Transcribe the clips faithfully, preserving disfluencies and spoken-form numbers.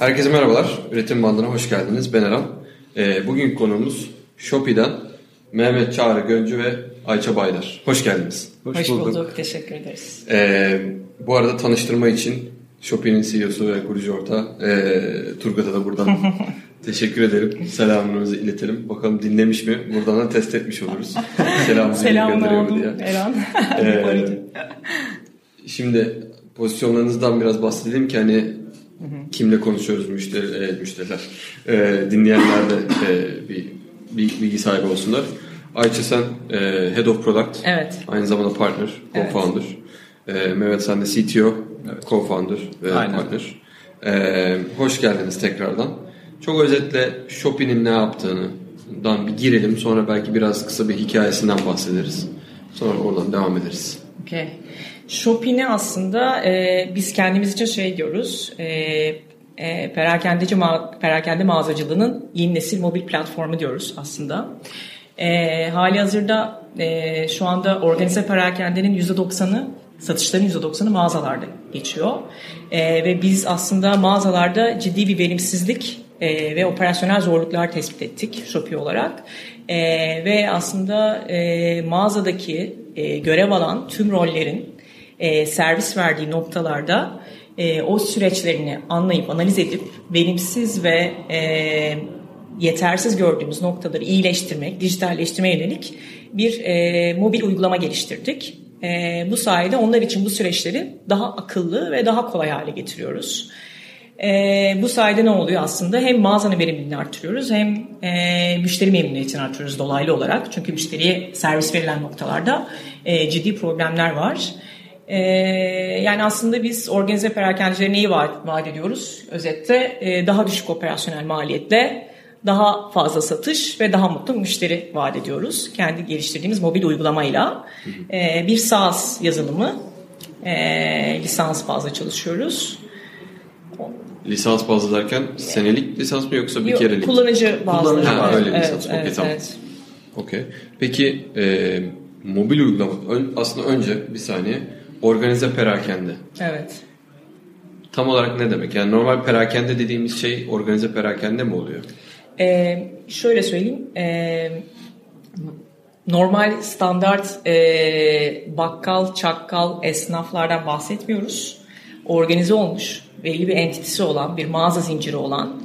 Herkese merhabalar. Üretim Bandı'na hoş geldiniz. Ben Eren. Ee, bugün konuğumuz Shopee'den Mehmet Çağrı Göncü ve Ayça Baydar. Hoş geldiniz. Hoş, hoş bulduk. bulduk. Teşekkür ederiz. Ee, bu arada tanıştırma için Shopee'nin C E O'su ve kurucu ortağı e, Turgut'a da buradan teşekkür ederim. Selamlarımızı iletelim. Bakalım dinlemiş mi? Buradan da test etmiş oluruz. Selamımızı gönderiyor mu diye. Eren. ee, şimdi pozisyonlarınızdan biraz bahsedelim ki hani kimle konuşuyoruz müşteri, e, müşteriler, e, dinleyenler de e, bir, bir bilgi sahibi olsunlar. Ayça sen e, Head of Product, evet. Aynı zamanda partner, co-founder. Evet. E, Mehmet sen de C T O, evet. Co-founder ve partner. E, hoş geldiniz tekrardan. Çok özetle Shopee'nin ne yaptığından bir girelim. Sonra belki biraz kısa bir hikayesinden bahsederiz. Sonra oradan devam ederiz. Okay. Shopee'ni aslında e, biz kendimiz için şey diyoruz, e, e, perakendeci ma- perakende mağazacılığının yeni nesil mobil platformu diyoruz aslında. E, hali hazırda e, şu anda organize perakendenin yüzde doksanı, satışların yüzde doksanı mağazalarda geçiyor. E, ve biz aslında mağazalarda ciddi bir verimsizlik e, ve operasyonel zorluklar tespit ettik Shopee olarak. E, ve aslında e, mağazadaki e, görev alan tüm rollerin E, servis verdiği noktalarda e, o süreçlerini anlayıp analiz edip verimsiz ve e, yetersiz gördüğümüz noktaları iyileştirmek, dijitalleştirmeye yönelik bir e, mobil uygulama geliştirdik. E, bu sayede onlar için bu süreçleri daha akıllı ve daha kolay hale getiriyoruz. E, bu sayede ne oluyor aslında? Hem mağazanın verimliliğini artırıyoruz hem e, müşteri memnuniyetini artırıyoruz dolaylı olarak. Çünkü müşteriye servis verilen noktalarda e, ciddi problemler var. Ee, yani aslında biz organize perakendecilere neyi vaat, vaat ediyoruz? Özetle e, daha düşük operasyonel maliyetle daha fazla satış ve daha mutlu müşteri vaat ediyoruz. Kendi geliştirdiğimiz mobil uygulamayla e, bir SaaS yazılımı e, lisans bazlı çalışıyoruz. Lisans bazlı derken senelik lisans mı yoksa bir Yok, kerelik? Kullanıcı bazlı. Kullanıcı ha, bazlı. Öyle evet, lisans. Evet, okay, tamam. evet. Okay. Peki e, mobil uygulama aslında önce bir saniye organize perakende. Evet. Tam olarak ne demek? Yani normal perakende dediğimiz şey organize perakende mi oluyor? Ee, şöyle söyleyeyim. Ee, normal standart e, bakkal, çakkal, esnaflardan bahsetmiyoruz. Organize olmuş, belli bir entitesi olan, bir mağaza zinciri olan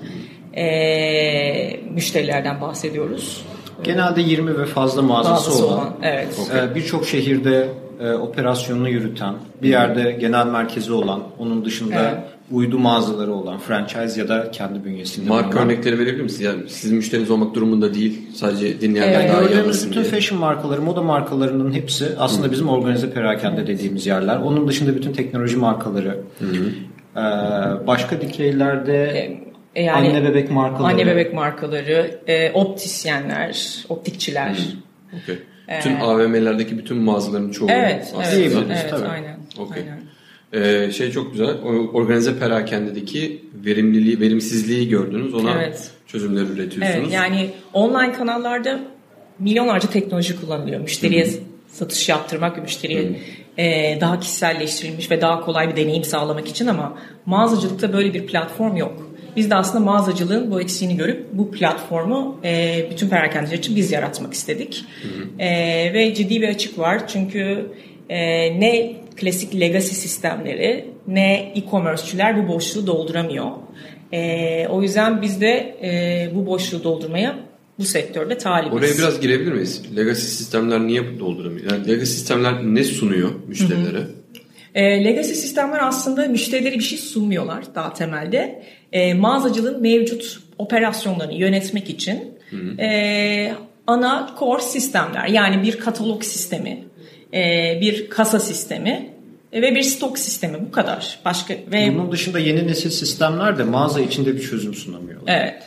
e, müşterilerden bahsediyoruz. Genelde yirmi ve fazla mağazası, mağazası olan, olan evet. Okay. Birçok şehirde e, operasyonunu yürüten, bir yerde genel merkezi olan, onun dışında evet. uydu mağazaları olan, franchise ya da kendi bünyesinde. Marka olan. Örnekleri verebilir misiniz? Yani sizin müşteriniz olmak durumunda değil, sadece dinleyenler evet. daha iyi anlasın bütün diye. Fashion markaları, moda markalarının hepsi aslında Hı. bizim organize perakende dediğimiz yerler. Onun dışında bütün teknoloji markaları, e, başka dikeylerde... E, Yani anne bebek markaları, anne bebek markaları, e, optisyenler, optikçiler. Hmm. Okay. Bütün ee, A V M'lerdeki bütün mağazaların çoğu evet, aslında. Evet, evet, tabii. aynen. Okay. aynen. Ee, şey çok güzel. Organize perakendedeki verimliliği, verimsizliği gördünüz. Ona evet. çözümler üretiyorsunuz. Evet, yani online kanallarda milyonlarca teknoloji kullanılıyor. Müşteriye hmm. satış yaptırmak, müşteriye hmm. e, daha kişiselleştirilmiş ve daha kolay bir deneyim sağlamak için, ama mağazacılıkta böyle bir platform yok. Biz de aslında mağazacılığın bu eksiğini görüp bu platformu e, bütün perakendeciler için biz yaratmak istedik. Hı hı. E, ve ciddi bir açık var. Çünkü e, ne klasik legacy sistemleri ne e-commerce'çiler bu boşluğu dolduramıyor. E, o yüzden biz de e, bu boşluğu doldurmaya bu sektörde talibiz. Oraya biraz girebilir miyiz? Legacy sistemler niye dolduramıyor? Yani legacy sistemler ne sunuyor müşterilere? Hı hı. E, legacy sistemler aslında müşterilere bir şey sunmuyorlar daha temelde. E, mağazacılığın mevcut operasyonlarını yönetmek için e, ana core sistemler, yani bir katalog sistemi, e, bir kasa sistemi e, ve bir stok sistemi, bu kadar. Başka ve bunun dışında yeni nesil sistemler de mağaza içinde bir çözüm sunamıyorlar. Evet.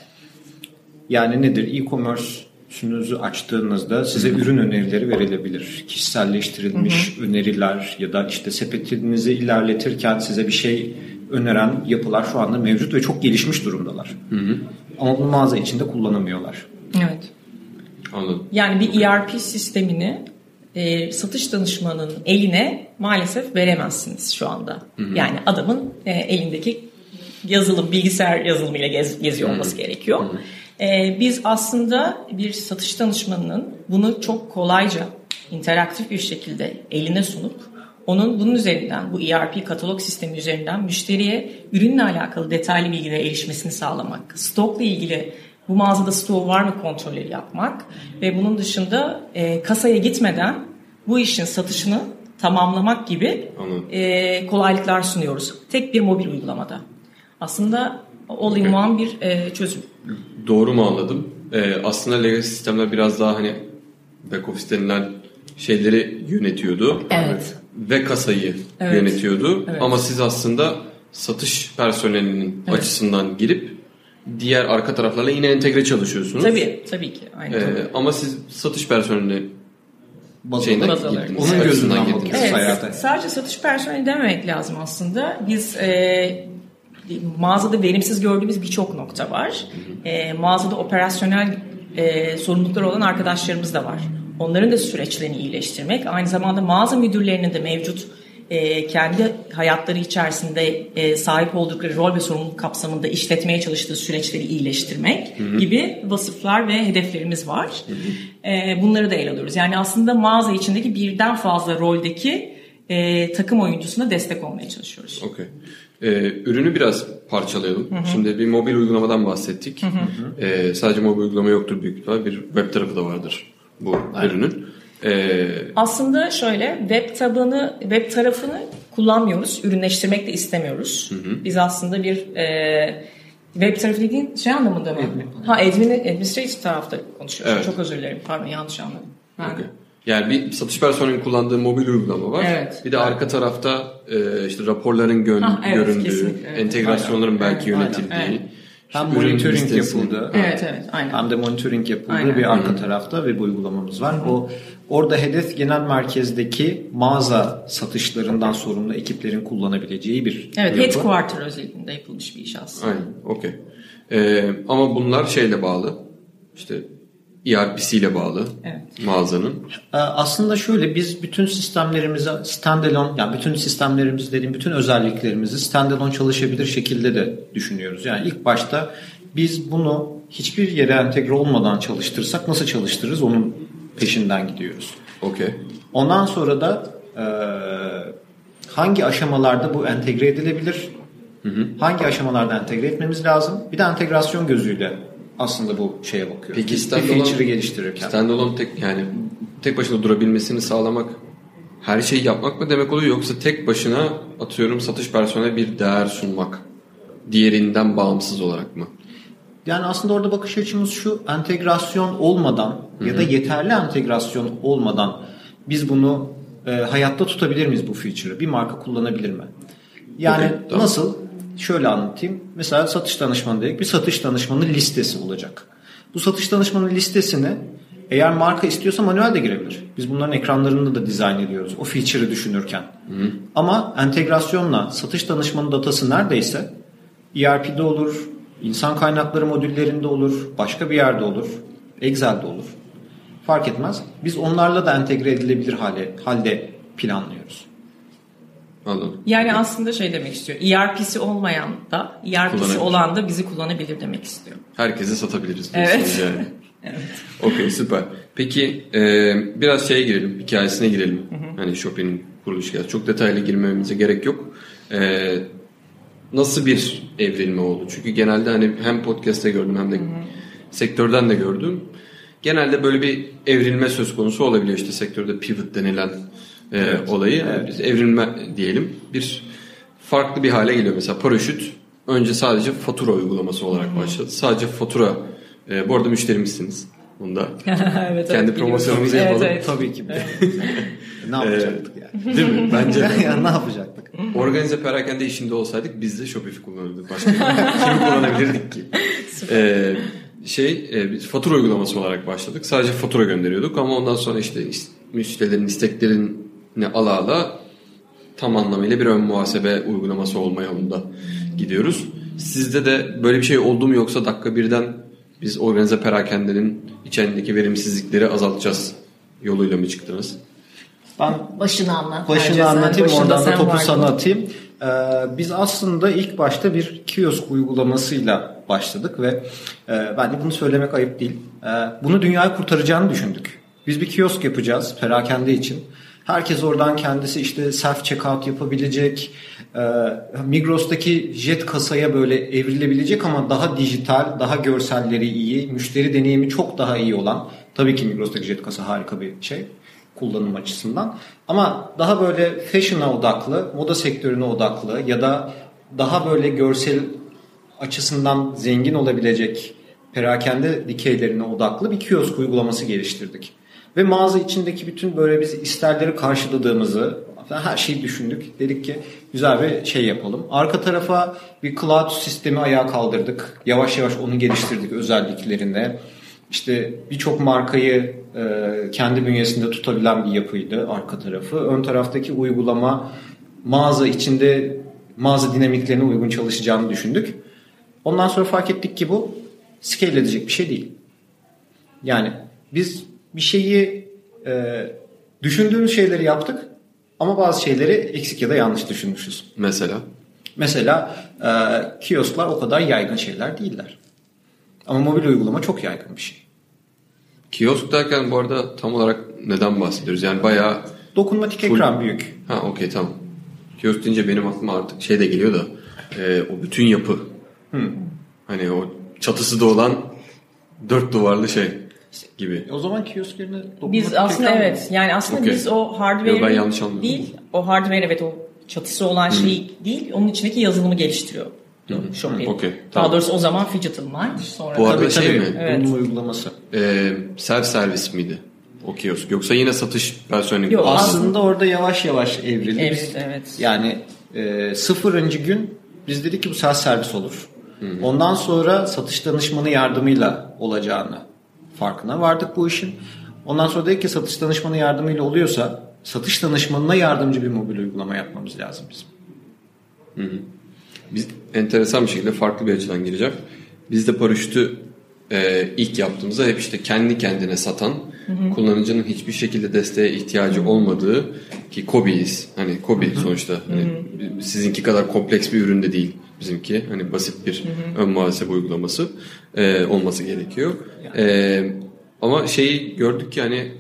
Yani nedir? E-commerce'ünüzü açtığınızda size Hı-hı. ürün önerileri verilebilir. Kişiselleştirilmiş Hı-hı. öneriler ya da işte sepetinizi ilerletirken size bir şey öneren yapılar şu anda mevcut ve çok gelişmiş durumdalar. Hı hı. Ama bu mağaza içinde kullanamıyorlar. Evet. Anladım. Yani bir E R P sistemini e, satış danışmanının eline maalesef veremezsiniz şu anda. Hı hı. Yani adamın e, elindeki yazılım, bilgisayar yazılımıyla gez, geziyor olması hmm. gerekiyor. Hmm. Ee, biz aslında bir satış danışmanının bunu çok kolayca, interaktif bir şekilde eline sunup onun bunun üzerinden, bu E R P katalog sistemi üzerinden müşteriye ürünle alakalı detaylı bilgilere erişmesini sağlamak, stokla ilgili bu mağazada stok var mı kontrolleri yapmak ve bunun dışında e, kasaya gitmeden bu işin satışını tamamlamak gibi e, kolaylıklar sunuyoruz. Tek bir mobil uygulamada. Aslında all-in-one bir e, çözüm. Doğru mu anladım? E, aslında legacy sistemler biraz daha hani back office denilen şeyleri yönetiyordu. Evet. Ve kasayı evet. yönetiyordu. Evet. Ama siz aslında satış personelinin evet. açısından girip diğer arka taraflarla yine entegre çalışıyorsunuz. Tabii, tabii ki. Aynen. Ee, ama siz satış personeli şeyinden girdiniz. Onun gözünden girdiniz. Evet, hayata. Sadece satış personeli dememek lazım aslında. Biz e, mağazada verimsiz gördüğümüz birçok nokta var. Hı hı. E, mağazada operasyonel e, sorumlulukları olan arkadaşlarımız da var. Onların da süreçlerini iyileştirmek, aynı zamanda mağaza müdürlerinin de mevcut e, kendi hayatları içerisinde e, sahip oldukları rol ve sorumluluk kapsamında işletmeye çalıştığı süreçleri iyileştirmek hı hı. gibi vasıflar ve hedeflerimiz var. Hı hı. E, bunları da ele alıyoruz. Yani aslında mağaza içindeki birden fazla roldeki e, takım oyuncusuna destek olmaya çalışıyoruz. Okay. Ee, ürünü biraz parçalayalım. Hı hı. Şimdi bir mobil uygulamadan bahsettik. Hı hı. Ee, sadece mobil uygulama yoktur büyük ihtimalle. Bir web tarafı da vardır bu evet. ürünün. Ee, Aslında şöyle web tabanı, web tarafını kullanmıyoruz. Ürünleştirmek de istemiyoruz. Hı hı. Biz aslında bir e, web tarafı dediğin şey anlamında mı? Admin. Ha, admin, administrative tarafta konuşuyoruz. Evet. Çok özür dilerim. Pardon, yanlış anladım. Okay. Yani bir satış personelinin kullandığı mobil uygulama var. Evet. Bir de arka tarafta e, işte raporların gön- ah, evet, göründüğü, evet. entegrasyonların aynen. belki aynen. yönetildiği. Aynen. Hem monitoring yapıldı. Evet, evet, aynen. Hem de monitoring yapıldığı aynen. bir arka tarafta web uygulamamız var. O orada hedef genel merkezdeki mağaza satışlarından sorumlu ekiplerin kullanabileceği bir evet, yapı. Headquarter özelliğinde yapılmış bir iş aslında. Aynen. Okey. Ee, ama bunlar şeyle bağlı. İşte E R P'siyle bağlı evet. mağazanın. Aslında şöyle, biz bütün sistemlerimizi standalone, yani bütün sistemlerimiz dediğim bütün özelliklerimizi standalone çalışabilir şekilde de düşünüyoruz. Yani ilk başta biz bunu hiçbir yere entegre olmadan çalıştırsak nasıl çalıştırırız onun peşinden gidiyoruz. Okay. Ondan sonra da e, hangi aşamalarda bu entegre edilebilir? Hı hı. Hangi aşamalarda entegre etmemiz lazım? Bir de entegrasyon gözüyle aslında bu şeye bakıyor. Peki bir feature'ı geliştirirken. Standalone tek yani tek başına durabilmesini sağlamak her şeyi yapmak mı demek oluyor, yoksa tek başına atıyorum satış personeline bir değer sunmak diğerinden bağımsız olarak mı? Yani aslında orada bakış açımız şu: entegrasyon olmadan Hı-hı. ya da yeterli entegrasyon olmadan biz bunu e, hayatta tutabilir miyiz bu feature'ı? Bir marka kullanabilir mi? Yani okay, tamam. Nasıl? Şöyle anlatayım. Mesela satış danışmanı dedik. Bir satış danışmanı listesi olacak. Bu satış danışmanı listesine eğer marka istiyorsa manuel de girebilir. Biz bunların ekranlarını da dizayn ediyoruz. O feature'ı düşünürken. Hı. Ama entegrasyonla satış danışmanı datası neredeyse E R P'de olur, insan kaynakları modüllerinde olur, başka bir yerde olur, Excel'de olur. Fark etmez. Biz onlarla da entegre edilebilir hale, halde planlıyoruz. Anladım. Yani aslında şey demek istiyor. E R P'si olmayan da, E R P'si olan da bizi kullanabilir demek istiyor. Herkese satabiliriz diyorsunuz evet. yani. evet. Okey, süper. Peki e, biraz şeye girelim, hikayesine girelim. Hı hı. Hani Shopee'nin kuruluş hikayesi. Çok detaylı girmemize gerek yok. E, nasıl bir evrilme oldu? Çünkü genelde hani hem podcast'te gördüm hem de hı hı. sektörden de gördüm. Genelde böyle bir evrilme söz konusu olabiliyor. İşte sektörde pivot denilen e, evet. olayı. Evet. Biz evrilme diyelim. Bir farklı bir hale geliyor. Mesela Paraşüt önce sadece fatura uygulaması olarak hmm. başladı. Sadece fatura. E, bu arada müşterimizsiniz. Bunda. evet, kendi evet, promosyonumuzu yapalım. Evet, evet. Tabii ki. ne yapacaktık yani? Değil mi? Bence de. yani ne yapacaktık? Organize perakende işinde olsaydık biz de Shopify kullanırdık. Başka kimi kullanabilirdik ki? Ee, şey e, biz fatura uygulaması olarak başladık. Sadece fatura gönderiyorduk ama ondan sonra işte müşterilerin isteklerini ala ala tam anlamıyla bir ön muhasebe uygulaması olma yolunda gidiyoruz. Sizde de böyle bir şey oldu mu, yoksa dakika birden biz organize perakendenin içindeki verimsizlikleri azaltacağız yoluyla mı çıktınız? Ben başını anlat. Başını anlatayım, oradan da topu sana atayım. Ee, biz aslında ilk başta bir kiosk uygulamasıyla başladık ve e, bence bunu söylemek ayıp değil. E, bunu dünyayı kurtaracağını düşündük. Biz bir kiosk yapacağız perakende için. Herkes oradan kendisi işte self checkout yapabilecek, e, Migros'taki jet kasaya böyle evrilebilecek ama daha dijital, daha görselleri iyi, müşteri deneyimi çok daha iyi olan, tabii ki Migros'taki jet kasa harika bir şey kullanım açısından, ama daha böyle fashion'a odaklı, moda sektörüne odaklı ya da daha böyle görsel açısından zengin olabilecek perakende dikeylerine odaklı bir kiosk uygulaması geliştirdik. Ve mağaza içindeki bütün böyle biz isterleri karşıladığımızı, her şeyi düşündük. Dedik ki güzel bir şey yapalım. Arka tarafa bir cloud sistemi ayağa kaldırdık. Yavaş yavaş onu geliştirdik özelliklerinde. İşte birçok markayı e, kendi bünyesinde tutabilen bir yapıydı arka tarafı. Ön taraftaki uygulama mağaza içinde mağaza dinamiklerine uygun çalışacağını düşündük. Ondan sonra fark ettik ki bu scale edecek bir şey değil. Yani biz bir şeyi e, düşündüğümüz şeyleri yaptık ama bazı şeyleri eksik ya da yanlış düşünmüşüz. Mesela? Mesela e, kiosklar o kadar yaygın şeyler değiller. Ama mobil uygulama çok yaygın bir şey. Kiosk derken bu arada tam olarak neden bahsediyoruz? Yani bayağı... Dokunmatik full... ekran büyük. Ha okey tamam. Kiosk deyince benim aklıma artık şey de geliyor da e, o bütün yapı. Hmm. Hani o çatısı da olan dört duvarlı şey gibi. O zaman kiosk yerine dokunmatik biz aslında ekran evet mı? Yani aslında okay. Biz o hardware'ı değil, o hardware evet o çatısı olan hmm. şey değil, onun içindeki yazılımı geliştiriyor. Shopee. Okay, Daha tamam. doğrusu o zaman Fidgetal Mind. Sonra bu arada şey mi? Evet. Bunun uygulaması. Ee, self servis miydi o kiosk? Yoksa yine satış versiyonu? Yok, aslında orada yavaş yavaş evrildi. Evet, biz, evet. Yani e, sıfırıncı gün biz dedik ki bu self servis olur. Hı-hı. Ondan sonra satış danışmanı yardımıyla olacağını farkına vardık bu işin. Ondan sonra dedik ki satış danışmanı yardımıyla oluyorsa satış danışmanına yardımcı bir mobil uygulama yapmamız lazım bizim. Hı hı. Biz enteresan bir şekilde farklı bir açıdan gireceğim. Biz de paraşütü e, ilk yaptığımızda hep işte kendi kendine satan, hı hı. kullanıcının hiçbir şekilde desteğe ihtiyacı olmadığı, ki Kobi'yiz. Hani Kobi hı hı. sonuçta. Hani hı hı. sizinki kadar kompleks bir ürün de değil bizimki. Hani basit bir hı hı. ön muhasebe uygulaması e, olması gerekiyor. E, ama şeyi gördük ki hani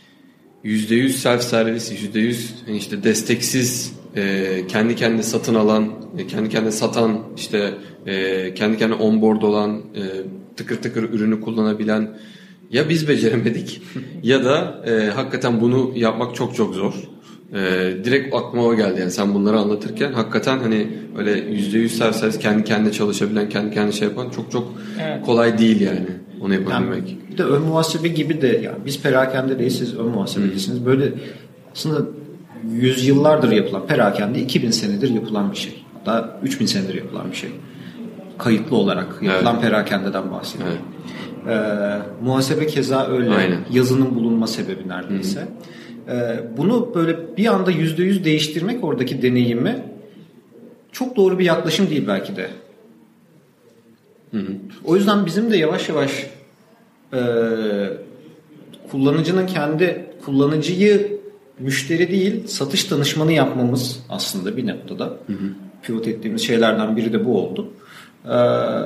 yüzde yüz self servis, yüzde yüz işte desteksiz, e, kendi kendine satın alan, e, kendi kendine satan, işte e, kendi kendine onboard olan, e, tıkır tıkır ürünü kullanabilen ya biz beceremedik ya da e, hakikaten bunu yapmak çok çok zor. E, direkt aklıma o geldi yani sen bunları anlatırken hakikaten hani öyle yüzde yüz self servis kendi kendine çalışabilen, kendi kendine şey yapan çok çok evet. kolay değil yani. Onu yapabilmek. Yani bir de ön muhasebe gibi de yani biz perakende değil, siz ön muhasebedesiniz. Hmm. Böyle aslında yüzyıllardır yapılan, perakende iki bin senedir yapılan bir şey. Hatta üç bin senedir yapılan bir şey. Kayıtlı olarak yapılan evet. perakendeden bahsediyorum. Evet. Ee, muhasebe keza öyle. Aynen. Yazının bulunma sebebi neredeyse. Hmm. Ee, bunu böyle bir anda yüzde yüz değiştirmek oradaki deneyimi çok doğru bir yaklaşım değil belki de. Hı hı. O yüzden bizim de yavaş yavaş e, kullanıcının kendi kullanıcıyı müşteri değil satış danışmanı yapmamız aslında bir noktada. Hı hı. Pivot ettiğimiz şeylerden biri de bu oldu. E,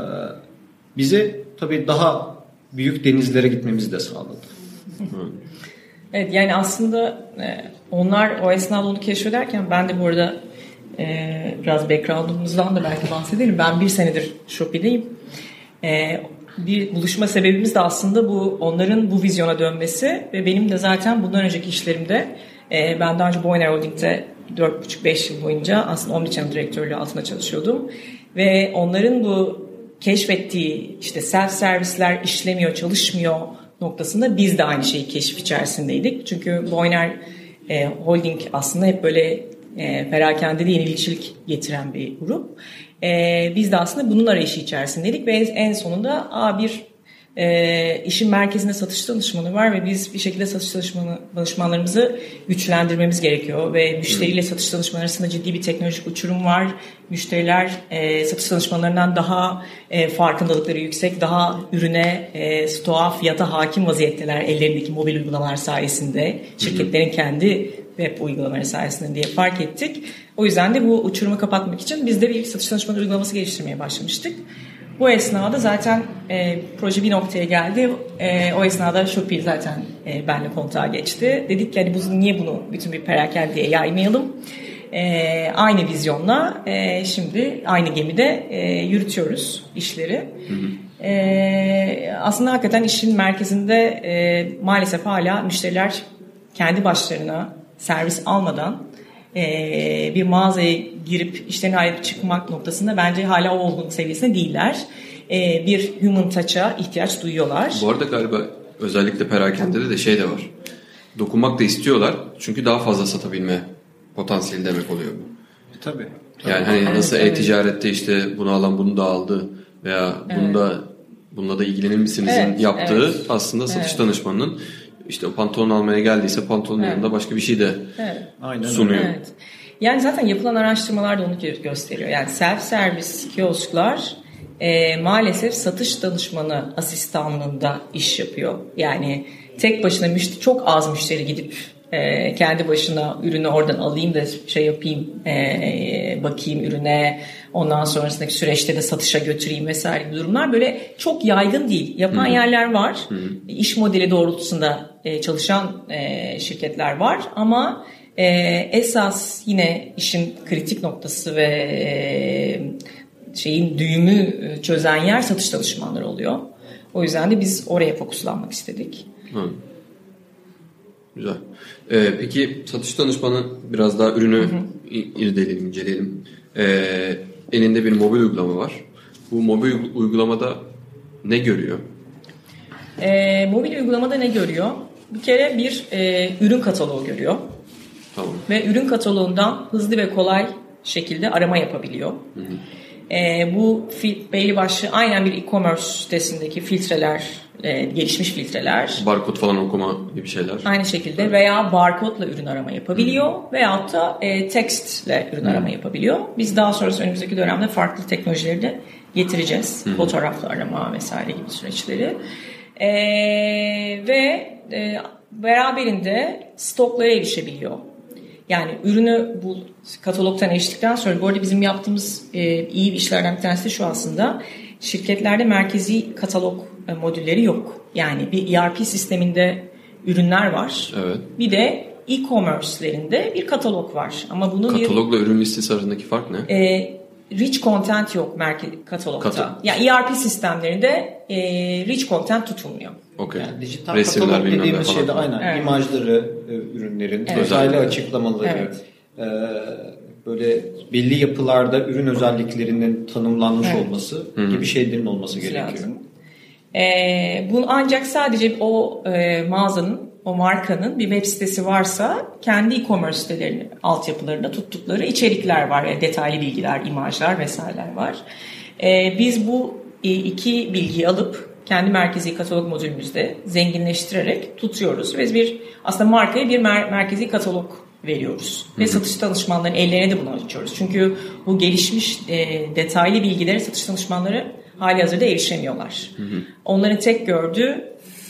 bize tabii daha büyük denizlere gitmemizi de sağladı. Hı. Evet yani aslında e, onlar o esnada onu keşfederken ben de bu arada e, biraz background'umuzdan da belki bahsedelim. Ben bir senedir Shopee'deyim. Ee, bir buluşma sebebimiz de aslında bu onların bu vizyona dönmesi ve benim de zaten bundan önceki işlerimde e, ben daha önce Boyner Holding'de dört buçuk beş yıl boyunca aslında Omnichannel direktörlüğü altında çalışıyordum ve onların bu keşfettiği işte self servisler işlemiyor, çalışmıyor noktasında biz de aynı şeyi keşif içerisindeydik. Çünkü Boyner e, Holding aslında hep böyle e, perakende yenilikçilik getiren bir grup. Ee, biz de aslında bunun arayışı içerisindeydik ve en sonunda a, bir e, işin merkezinde satış danışmanı var ve biz bir şekilde satış danışmanı, danışmanlarımızı güçlendirmemiz gerekiyor ve müşteriyle satış danışmanı arasında ciddi bir teknolojik uçurum var. Müşteriler e, satış danışmanlarından daha e, farkındalıkları yüksek, daha ürüne, e, stoğa, fiyata hakim vaziyetteler ellerindeki mobil uygulamalar sayesinde. Şirketlerin kendi web uygulamaları sayesinde diye fark ettik. O yüzden de bu uçurumu kapatmak için biz de bir satış danışmanı uygulaması geliştirmeye başlamıştık. Bu esnada zaten e, proje bir noktaya geldi. E, o esnada Shopee zaten e, benimle kontağa geçti. Dedik ki hani bu, niye bunu bütün bir perakendeye yaymayalım? E, aynı vizyonla e, şimdi aynı gemide e, yürütüyoruz işleri. Hı hı. E, aslında hakikaten işin merkezinde e, maalesef hala müşteriler kendi başlarına servis almadan e, bir mağazaya girip işlerini ayrıp çıkmak noktasında bence hala o olgunluk seviyesinde değiller. E, bir human touch'a ihtiyaç duyuyorlar. Bu arada galiba özellikle perakende de şey de var. Dokunmak da istiyorlar çünkü daha fazla satabilme potansiyeli demek oluyor bu. E, tabii. Yani hani nasıl evet, e-ticarette işte bunu alan bunu da aldı veya evet. bunda bununla da ilgilenir misinizin evet, yaptığı evet. aslında satış evet. danışmanının işte o pantolon almaya geldiyse pantolonun evet. yanında başka bir şey de evet. sunuyor. Evet. Yani zaten yapılan araştırmalar da onu gösteriyor. Yani self-service kiosklar e, maalesef satış danışmanı asistanlığında iş yapıyor. Yani tek başına müşteri, çok az müşteri gidip e, kendi başına ürünü oradan alayım da şey yapayım, e, bakayım ürüne, ondan sonrasındaki süreçte de satışa götüreyim vesaire gibi durumlar böyle çok yaygın değil. Yapan Hı-hı. yerler var. Hı-hı. İş modeli doğrultusunda e, çalışan e, şirketler var ama e, esas yine işin kritik noktası ve e, şeyin düğümü çözen yer satış danışmanları oluyor. O yüzden de biz oraya fokuslanmak istedik. Hı. Güzel. Ee, peki satış danışmanı biraz daha ürünü hı hı. irdeleyelim, inceleyelim. Ee, elinde bir mobil uygulama var. Bu mobil uygulamada ne görüyor? Ee, mobil uygulamada ne görüyor? Bir kere bir e, ürün kataloğu görüyor. Tamam. Ve ürün kataloğundan hızlı ve kolay şekilde arama yapabiliyor. Hı hı. E, bu fil, belli başlı aynen bir e-commerce sitesindeki filtreler, e, gelişmiş filtreler. Barkod falan okuma gibi şeyler. Aynı şekilde evet. veya barkodla ürün arama yapabiliyor hmm. veyahut da e, textle ürün hmm. arama yapabiliyor. Biz daha sonrası önümüzdeki dönemde farklı teknolojileri de getireceğiz. Hmm. Fotoğrafla arama vesaire gibi süreçleri. E, ve e, beraberinde stoklara erişebiliyor. Yani ürünü bu katalogdan eriştikten sonra, bu arada bizim yaptığımız e, iyi işlerden bir tanesi de şu aslında, şirketlerde merkezi katalog e, modülleri yok. Yani bir E R P sisteminde ürünler var. Evet. Bir de e-commerce'lerinde bir katalog var. Ama bunun katalogla bir, ürün listesi arasındaki fark ne? E, rich content yok merkezi katalogda. Katal- yani E R P sistemlerinde e, rich content tutulmuyor. Okay. Yani dijital resimler, katalog dediğimiz şeyde aynen evet. imajları, e, ürünlerin evet. detaylı açıklamaları, evet. e, böyle belli yapılarda ürün özelliklerinin tanımlanmış evet. olması Hı-hı. gibi şeylerin olması gerekiyor. E, bunu ancak sadece o e, mağazanın, o markanın bir web sitesi varsa kendi e-commerce sitelerinin altyapılarında tuttukları içerikler var. Yani detaylı bilgiler, imajlar vesaireler var. E, biz bu e, iki bilgiyi alıp kendi merkezi katalog modülümüzde zenginleştirerek tutuyoruz ve bir aslında markaya bir mer- merkezi katalog veriyoruz. Hı-hı. Ve satış danışmanlarının ellerine de bunu açıyoruz. Çünkü bu gelişmiş e, detaylı bilgilere satış danışmanları hali hazırda erişemiyorlar. Hı-hı. Onların tek gördüğü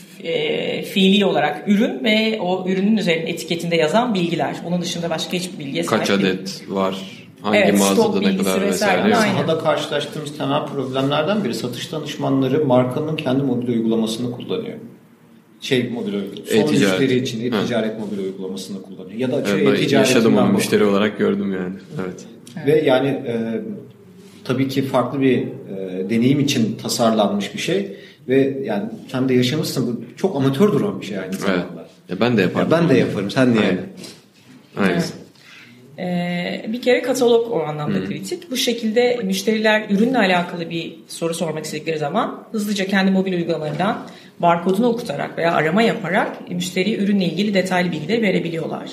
e, fiili olarak ürün ve o ürünün üzerinde etiketinde yazan bilgiler. Onun dışında başka hiçbir bilgiye sahip değil. Kaç adet var? Hangi evet, mağazada ne kadar vesaire. Sahada karşılaştığımız temel problemlerden biri, satış danışmanları markanın kendi mobil uygulamasını kullanıyor. Şey mobil uygulaması. Son müşteri için e-ticaret mobil uygulamasını kullanıyor. Ya da açıyor evet, e-ticaret. Yaşadım onu müşteri olarak gördüm yani. Evet. evet. Ve yani e, tabii ki farklı bir e, deneyim için tasarlanmış bir şey ve yani sen de yaşamışsın, bu çok amatör duran bir şey aynı zamanda. Evet. Ya ben de yaparım. Ya ben de yaparım. Sen niye? Aynen. Aynen. Evet. Ee, bir kere katalog o anlamda Hı-hı. kritik. Bu şekilde müşteriler ürünle alakalı bir soru sormak istedikleri zaman hızlıca kendi mobil uygulamalarından barkodunu okutarak veya arama yaparak müşteriye ürünle ilgili detaylı bilgileri verebiliyorlar.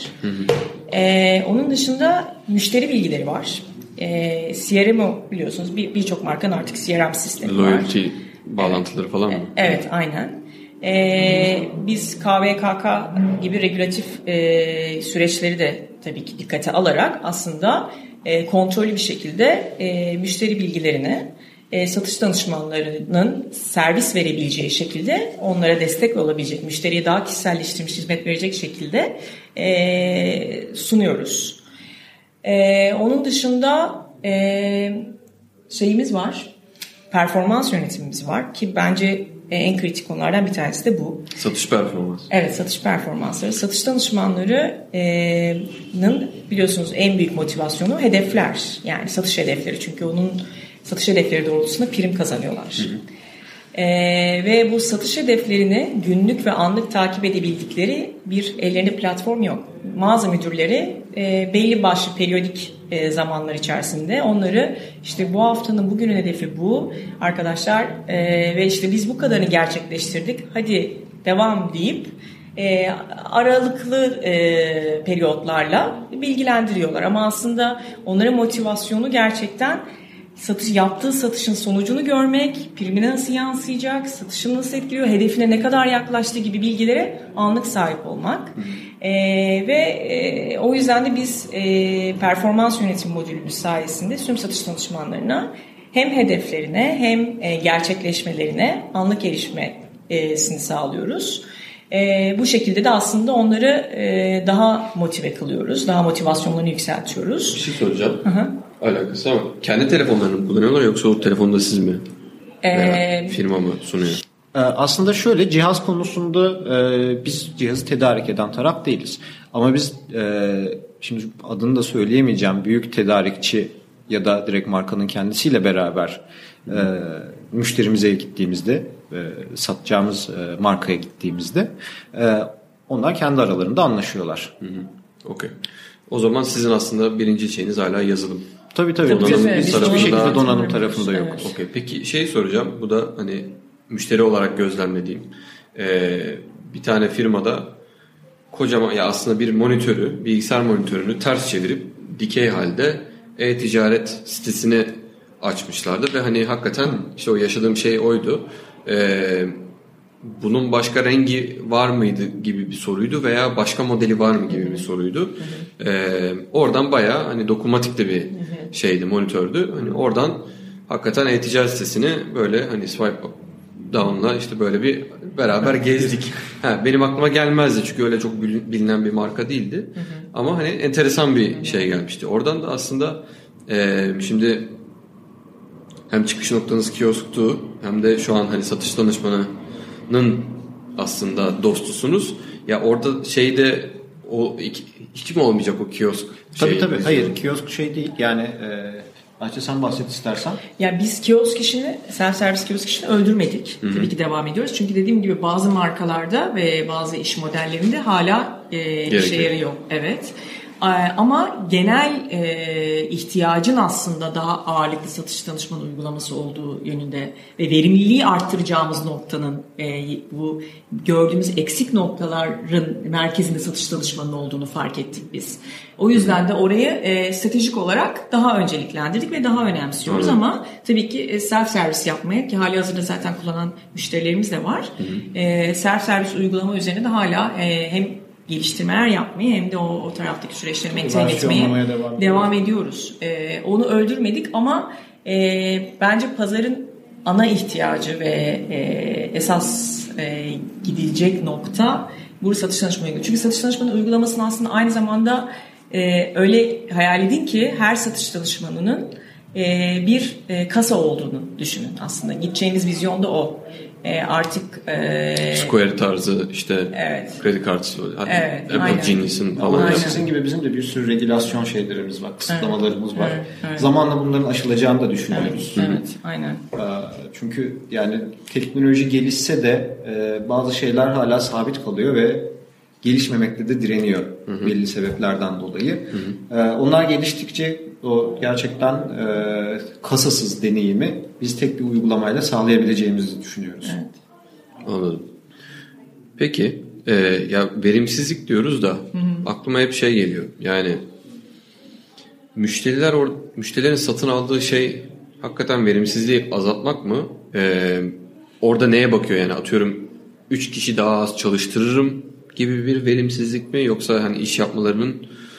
Ee, onun dışında müşteri bilgileri var. Ee, C R M biliyorsunuz, bir birçok markanın artık C R M sistemi Loyalty var. Loyalty bağlantıları evet. falan mı? Evet, aynen. Ee, biz K V K K gibi regülatif e, süreçleri de tabii ki dikkate alarak aslında e, kontrollü bir şekilde e, müşteri bilgilerini e, satış danışmanlarının servis verebileceği şekilde, onlara destek olabilecek, müşteriye daha kişiselleştirilmiş hizmet verecek şekilde e, sunuyoruz. E, onun dışında e, şeyimiz var, performans yönetimimiz var ki bence en kritik konulardan bir tanesi de bu. Satış performansı. Evet, satış performansları. Satış danışmanlarının biliyorsunuz en büyük motivasyonu hedefler. Yani satış hedefleri. Çünkü onun satış hedefleri doğrultusunda prim kazanıyorlar. Hı hı. Ee, ve bu satış hedeflerini günlük ve anlık takip edebildikleri bir ellerinde platform yok. Mağaza müdürleri e, belli başlı periyodik e, zamanlar içerisinde onları işte bu haftanın bugünün hedefi bu arkadaşlar e, ve işte biz bu kadarını gerçekleştirdik, hadi devam deyip e, aralıklı e, periyotlarla bilgilendiriyorlar. Ama aslında onların motivasyonu gerçekten satış, yaptığı satışın sonucunu görmek, primine nasıl yansıyacak, satışını nasıl etkiliyor, hedefine ne kadar yaklaştığı gibi bilgilere anlık sahip olmak. Ee, ve e, o yüzden de biz e, performans yönetim modülümüz sayesinde tüm satış danışmanlarına hem hedeflerine hem e, gerçekleşmelerine anlık erişmesini sağlıyoruz. E, bu şekilde de aslında onları e, daha motive kılıyoruz, daha motivasyonlarını yükseltiyoruz. Bir şey soracağım. Hı hı. Alakası ama kendi telefonlarını mı kullanıyorlar yoksa o telefonda siz mi? Veya ee, firma mı sunuyor? Aslında şöyle, cihaz konusunda e, biz cihazı tedarik eden taraf değiliz. Ama biz e, şimdi adını da söyleyemeyeceğim büyük tedarikçi ya da direkt markanın kendisiyle beraber e, müşterimize gittiğimizde, e, satacağımız e, markaya gittiğimizde e, onlar kendi aralarında anlaşıyorlar. Okey. O zaman sizin aslında birinci şeyiniz hala yazılım. Tabii tabii. Donanım, tabii biz hiçbir şekilde donanım tarafında yok. Evet. Okey. Peki şey soracağım. Bu da hani müşteri olarak gözlemlediğim. Ee, bir tane firmada kocaman ya aslında bir monitörü, bilgisayar monitörünü ters çevirip dikey halde e-ticaret sitesini açmışlardı ve hani hakikaten işte o yaşadığım şey oydu. Ee, bunun başka rengi var mıydı gibi bir soruydu veya başka modeli var mı gibi bir soruydu. Ee, oradan bayağı hani dokunmatik de bir şeydi, monitördü. Hani oradan hakikaten e-ticaret sitesini böyle hani swipe down'la işte böyle bir beraber gezdik. Ha, benim aklıma gelmezdi çünkü öyle çok bilinen bir marka değildi. Ama hani enteresan bir şey gelmişti. Oradan da aslında e, şimdi hem çıkış noktanız kiosktu hem de şu an hani satış danışmanının aslında dostusunuz. Ya orada şeyde o hiç mi olmayacak o kiosk? Tabii şey, tabii. Hayır, kiosk şey değil. Yani e, Ayça sen bahset istersen. Ya biz kiosk işini, self servis kiosk işini öldürmedik. Hı-hı. Tabii ki devam ediyoruz. Çünkü dediğim gibi bazı markalarda ve bazı iş modellerinde hala e, işe yarıyor. Evet. Ama genel e, ihtiyacın aslında daha ağırlıklı satış danışmanı uygulaması olduğu yönünde ve verimliliği arttıracağımız noktanın e, bu gördüğümüz eksik noktaların merkezinde satış danışmanının olduğunu fark ettik biz. O yüzden de orayı e, stratejik olarak daha önceliklendirdik ve daha önemsiyoruz. Hı-hı. Ama tabii ki self servis yapmaya, ki hali hazırda zaten kullanan müşterilerimiz de var. E, self servis uygulama üzerine de hala e, hem geliştirmeler yapmayı hem de o, o taraftaki süreçleri maintain etmeye devam, devam ediyoruz. Ee, onu öldürmedik ama e, bence pazarın ana ihtiyacı ve e, esas e, gidilecek nokta bu satış danışmanı uygulaması. Çünkü satış danışmanı uygulamasını aslında aynı zamanda e, öyle hayal edin ki her satış danışmanının e, bir e, kasa olduğunu düşünün aslında. Gideceğiniz vizyonda o. E, artık e, Square tarzı işte evet. kredi kartı, evet, Apple Genius'ın falan. Aynen. Sizin gibi bizim de bir sürü regülasyon şeylerimiz var, kısıtlamalarımız evet. var. Evet, evet. Zamanla bunların aşılacağını da düşünüyoruz. Evet, evet, aynen. Çünkü yani teknoloji gelişse de bazı şeyler hala sabit kalıyor ve gelişmemekte de direniyor hı hı. belli sebeplerden dolayı. Hı hı. Onlar geliştikçe o gerçekten e, kasasız deneyimi biz tek bir uygulamayla sağlayabileceğimizi düşünüyoruz. Evet. Anladım. Peki e, ya verimsizlik diyoruz da hı hı. aklıma hep şey geliyor. Yani müşteriler or, müşterilerin satın aldığı şey hakikaten verimsizliği azaltmak mı? E, orada neye bakıyor yani atıyorum üç kişi daha az çalıştırırım gibi bir verimsizlik mi yoksa hani iş yapmalarının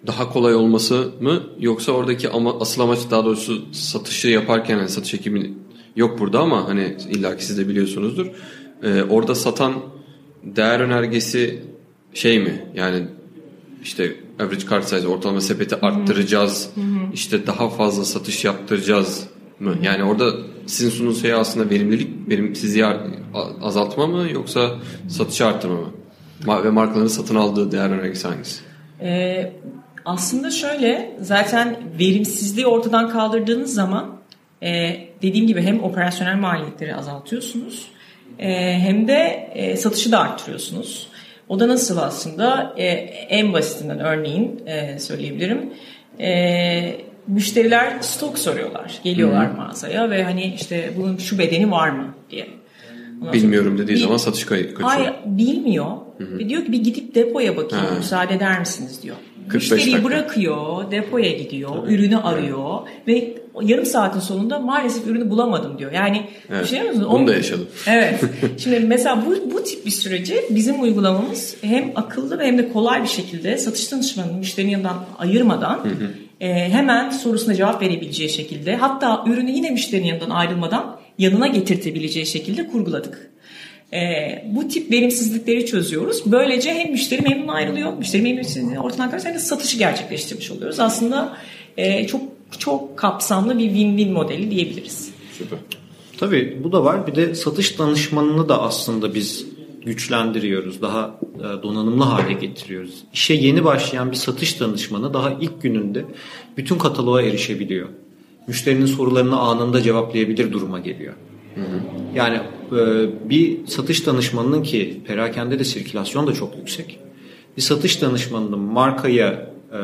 daha kolay olması mı yoksa oradaki ama asıl amaç daha doğrusu satışı yaparken yani satış ekibi yok burada ama hani illaki siz de biliyorsunuzdur. Ee, orada satan değer önergesi şey mi? Yani işte average cart size ortalama sepeti arttıracağız. Hı hı. İşte daha fazla satış yaptıracağız mı? Hı hı. Yani orada sizin sunduğunuz şey aslında verimlilik, verimsizliği azaltma mı yoksa satışı arttırma mı? Ve markaların satın aldığı değer önergesi hangisi? Ee, aslında şöyle, zaten verimsizliği ortadan kaldırdığınız zaman e, dediğim gibi hem operasyonel maliyetleri azaltıyorsunuz e, hem de e, satışı da arttırıyorsunuz. O da nasıl aslında? E, en basitinden örneğin e, söyleyebilirim. E, müşteriler stok soruyorlar. Geliyorlar hmm. mağazaya ve hani işte bunun şu bedeni var mı diye. Ondan Bilmiyorum sonra, dediği bil, zaman satış kay- kaçıyor. Hayır, bilmiyor. Hı-hı. Ve diyor ki bir gidip depoya bakayım, ha. müsaade eder misiniz diyor. Müşteriyi dakika. bırakıyor, depoya gidiyor, Tabii. ürünü arıyor evet. ve yarım saatin sonunda maalesef ürünü bulamadım diyor. Yani evet. düşünüyor musunuz? Bunu Onu, da yaşadım. Evet. Şimdi mesela bu, bu tip bir süreci bizim uygulamamız hem akıllı ve hem de kolay bir şekilde satış danışmanının müşterinin yanından ayırmadan e, hemen sorusuna cevap verebileceği şekilde, hatta ürünü yine müşterinin yanından ayrılmadan yanına getirtebileceği şekilde kurguladık. E, bu tip verimsizlikleri çözüyoruz. Böylece hem müşteri memnun ayrılıyor, müşteri memnuniyetini ortadan kaldırıyoruz, hem de satışı gerçekleştirmiş oluyoruz. Aslında e, çok çok kapsamlı bir win-win modeli diyebiliriz. Süper. Tabii bu da var. Bir de satış danışmanını da aslında biz güçlendiriyoruz. Daha e, donanımlı hale getiriyoruz. İşe yeni başlayan bir satış danışmanı daha ilk gününde bütün kataloğa erişebiliyor. Müşterinin sorularını anında cevaplayabilir duruma geliyor. Hı hı. Yani e, bir satış danışmanının ki perakende de sirkülasyon da çok yüksek. Bir satış danışmanının markaya e,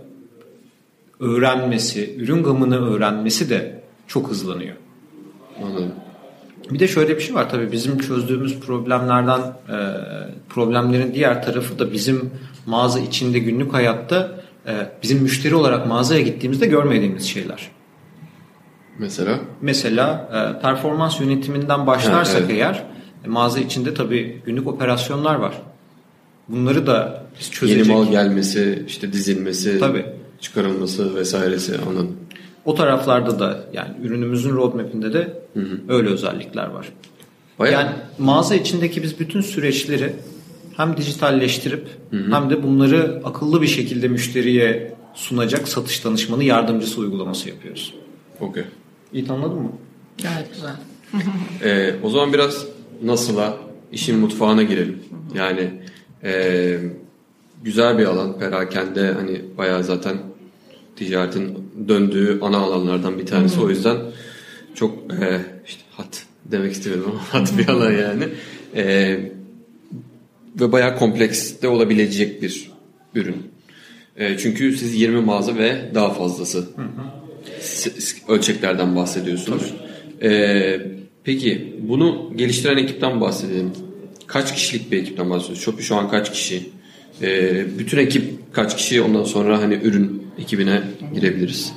öğrenmesi, ürün gamını öğrenmesi de çok hızlanıyor. Anladım. Bir de şöyle bir şey var tabii, bizim çözdüğümüz problemlerden e, problemlerin diğer tarafı da bizim mağaza içinde günlük hayatta e, bizim müşteri olarak mağazaya gittiğimizde görmediğimiz şeyler. Mesela? Mesela e, performans yönetiminden başlarsak ha, evet. eğer e, mağaza içinde tabii günlük operasyonlar var. Bunları da biz çözecek. Yeni mal gelmesi, işte dizilmesi, tabii. çıkarılması vesairesi, anladım. O taraflarda da yani ürünümüzün roadmap'inde de hı hı. öyle özellikler var. Bayağı. Yani mağaza içindeki biz bütün süreçleri hem dijitalleştirip hı hı. hem de bunları akıllı bir şekilde müşteriye sunacak satış danışmanı yardımcısı uygulaması yapıyoruz. Okey. İyi anladın mı? Gayet güzel. ee, o zaman biraz nasıla, işin mutfağına girelim. Yani e, güzel bir alan. Perakende hani bayağı zaten ticaretin döndüğü ana alanlardan bir tanesi. Hı-hı. O yüzden çok e, işte hat demek istemiyorum ama hat bir alan yani. E, ve bayağı kompleks de olabilecek bir ürün. E, çünkü siz yirmi mağaza ve daha fazlası Hı-hı. ölçeklerden bahsediyorsunuz. E, peki bunu geliştiren ekipten bahsedelim. Kaç kişilik bir ekipten bahsediyoruz? Shopee şu an kaç kişi? E, bütün ekip kaç kişi? Ondan sonra hani ürün ekibine girebiliriz.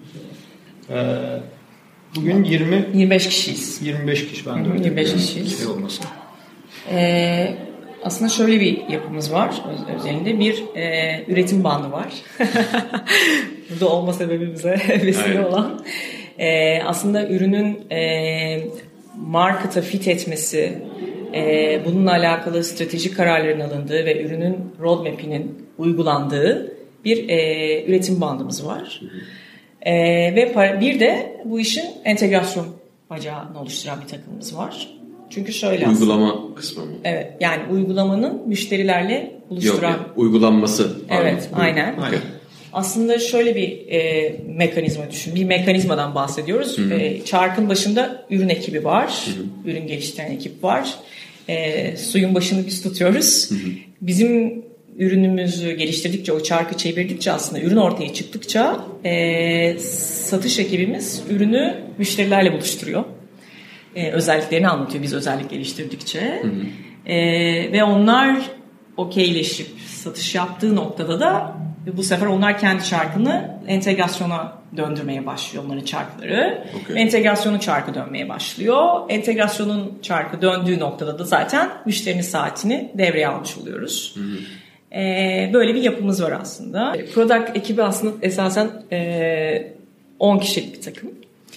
Ee, bugün yirmi yirmi beş kişiyiz. yirmi beş kişi ben de öyle. yirmi beş kişiyiz. Şey olmasın. Ee, aslında şöyle bir yapımız var. Özelinde bir e, üretim bandı var. Burada olma sebebimize vesile olan. E, aslında ürünün e, markete fit etmesi, e, bununla alakalı stratejik kararların alındığı ve ürünün roadmap'inin uygulandığı bir e, üretim bandımız var. Hı hı. E, ve par- bir de bu işin entegrasyon bacağını oluşturan bir takımımız var. Çünkü şöyle uygulama aslında, kısmı mı? Evet, yani uygulamanın müşterilerle buluşturan. Yok, uygulanması. Evet, abi. aynen. Okay. Aslında şöyle bir e, mekanizma düşün. Bir mekanizmadan bahsediyoruz. E, çarkın başında ürün ekibi var. Hı hı. Ürün geliştiren ekip var. E, suyun başını biz tutuyoruz. Hı hı. Bizim ürünümüzü geliştirdikçe, o çarkı çevirdikçe, aslında ürün ortaya çıktıkça e, satış ekibimiz ürünü müşterilerle buluşturuyor. E, özelliklerini anlatıyor biz özellik geliştirdikçe. Hı hı. E, ve onlar okeyleşip satış yaptığı noktada da bu sefer onlar kendi çarkını entegrasyona döndürmeye başlıyor, onların çarkları. Okay. Entegrasyonun çarkı dönmeye başlıyor. Entegrasyonun çarkı döndüğü noktada da zaten müşterinin saatini devreye almış oluyoruz. Hı hı. E, böyle bir yapımız var aslında. Product ekibi aslında esasen e, on kişilik bir takım.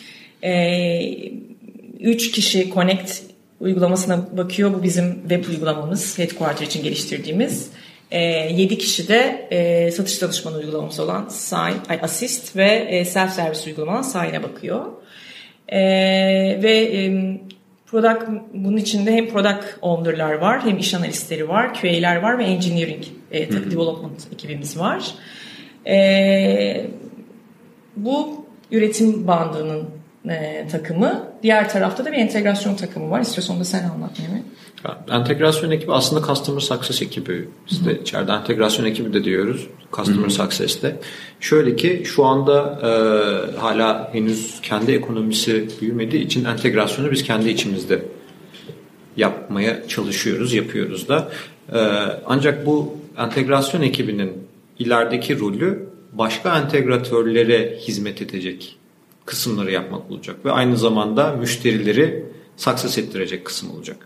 üç kişi Connect uygulamasına bakıyor. Bu bizim web uygulamamız. Headquarter için geliştirdiğimiz. yedi kişi de e, satış danışmanı uygulaması olan Sign, Assist ve e, Self Service uygulamanın Sign'e bakıyor. E, ve e, product, bunun içinde hem product owner'lar var, hem iş analistleri var, Q A'ler var ve engineering e, tabii development ekibimiz var. E, bu üretim bandının e, takımı. Diğer tarafta da bir entegrasyon takımı var. İstiyorsan da sen anlat Mehmet. Entegrasyon ekibi aslında Customer Success ekibi. Biz de içeride entegrasyon ekibi de diyoruz. Customer Success'te. Şöyle ki şu anda e, hala henüz kendi ekonomisi büyümediği için entegrasyonu biz kendi içimizde yapmaya çalışıyoruz, yapıyoruz da. E, ancak bu entegrasyon ekibinin ilerideki rolü başka entegratörlere hizmet edecek kısımları yapmak olacak ve aynı zamanda müşterileri success ettirecek kısım olacak.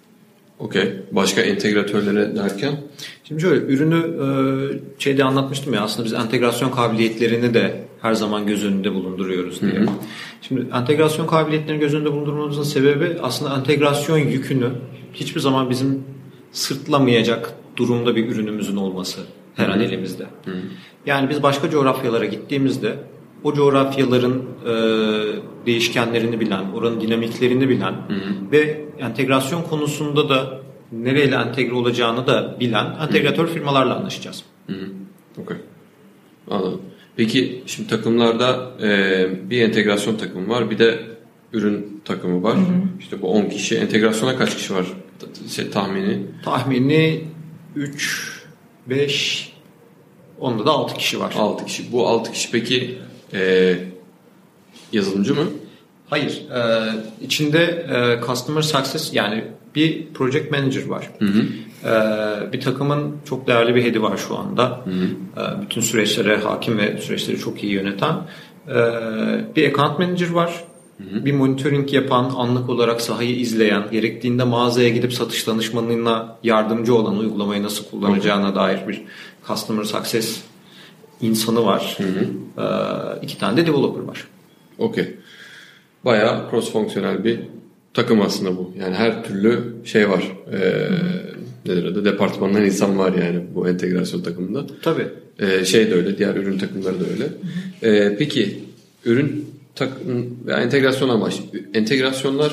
Okey. Başka entegratörlere derken? Şimdi şöyle ürünü e, şeyde anlatmıştım ya, aslında biz entegrasyon kabiliyetlerini de her zaman göz önünde bulunduruyoruz diye. Hı hı. Şimdi entegrasyon kabiliyetlerini göz önünde bulundurmamızın sebebi aslında entegrasyon yükünü hiçbir zaman bizim sırtlamayacak durumda bir ürünümüzün olması her an elimizde. Hı hı. Yani biz başka coğrafyalara gittiğimizde o coğrafyaların e, değişkenlerini bilen, oranın dinamiklerini bilen hı hı. ve entegrasyon konusunda da nereyle entegre olacağını da bilen entegratör hı hı. firmalarla anlaşacağız. Hı hı. Okay. Anladım. Peki şimdi takımlarda e, bir entegrasyon takımı var, bir de ürün takımı var. Hı hı. İşte bu on kişi. Entegrasyona kaç kişi var şey, tahmini? Tahmini üç, beş, onda da altı kişi var. altı kişi. Bu altı kişi peki Ee, yazılımcı mı? Hayır. E, içinde e, Customer Success yani bir Project Manager var. Hı hı. E, bir takımın çok değerli bir head'i var şu anda. Hı hı. E, bütün süreçlere hakim ve süreçleri çok iyi yöneten. E, bir Account Manager var. Hı hı. Bir monitoring yapan, anlık olarak sahayı izleyen, gerektiğinde mağazaya gidip satış danışmanına yardımcı olan, uygulamayı nasıl kullanacağına hı hı. dair bir Customer Success insanı var. Hı hı. Ee, iki tane de developer var. Okey. Bayağı cross fonksiyonel bir takım aslında bu. Yani her türlü şey var. Ee, nedir adı? Departmandan insan var yani bu entegrasyon takımında. Tabii. Ee, şey de öyle. Diğer ürün takımları da öyle. Ee, peki ürün takım ve entegrasyon amaç. Entegrasyonlar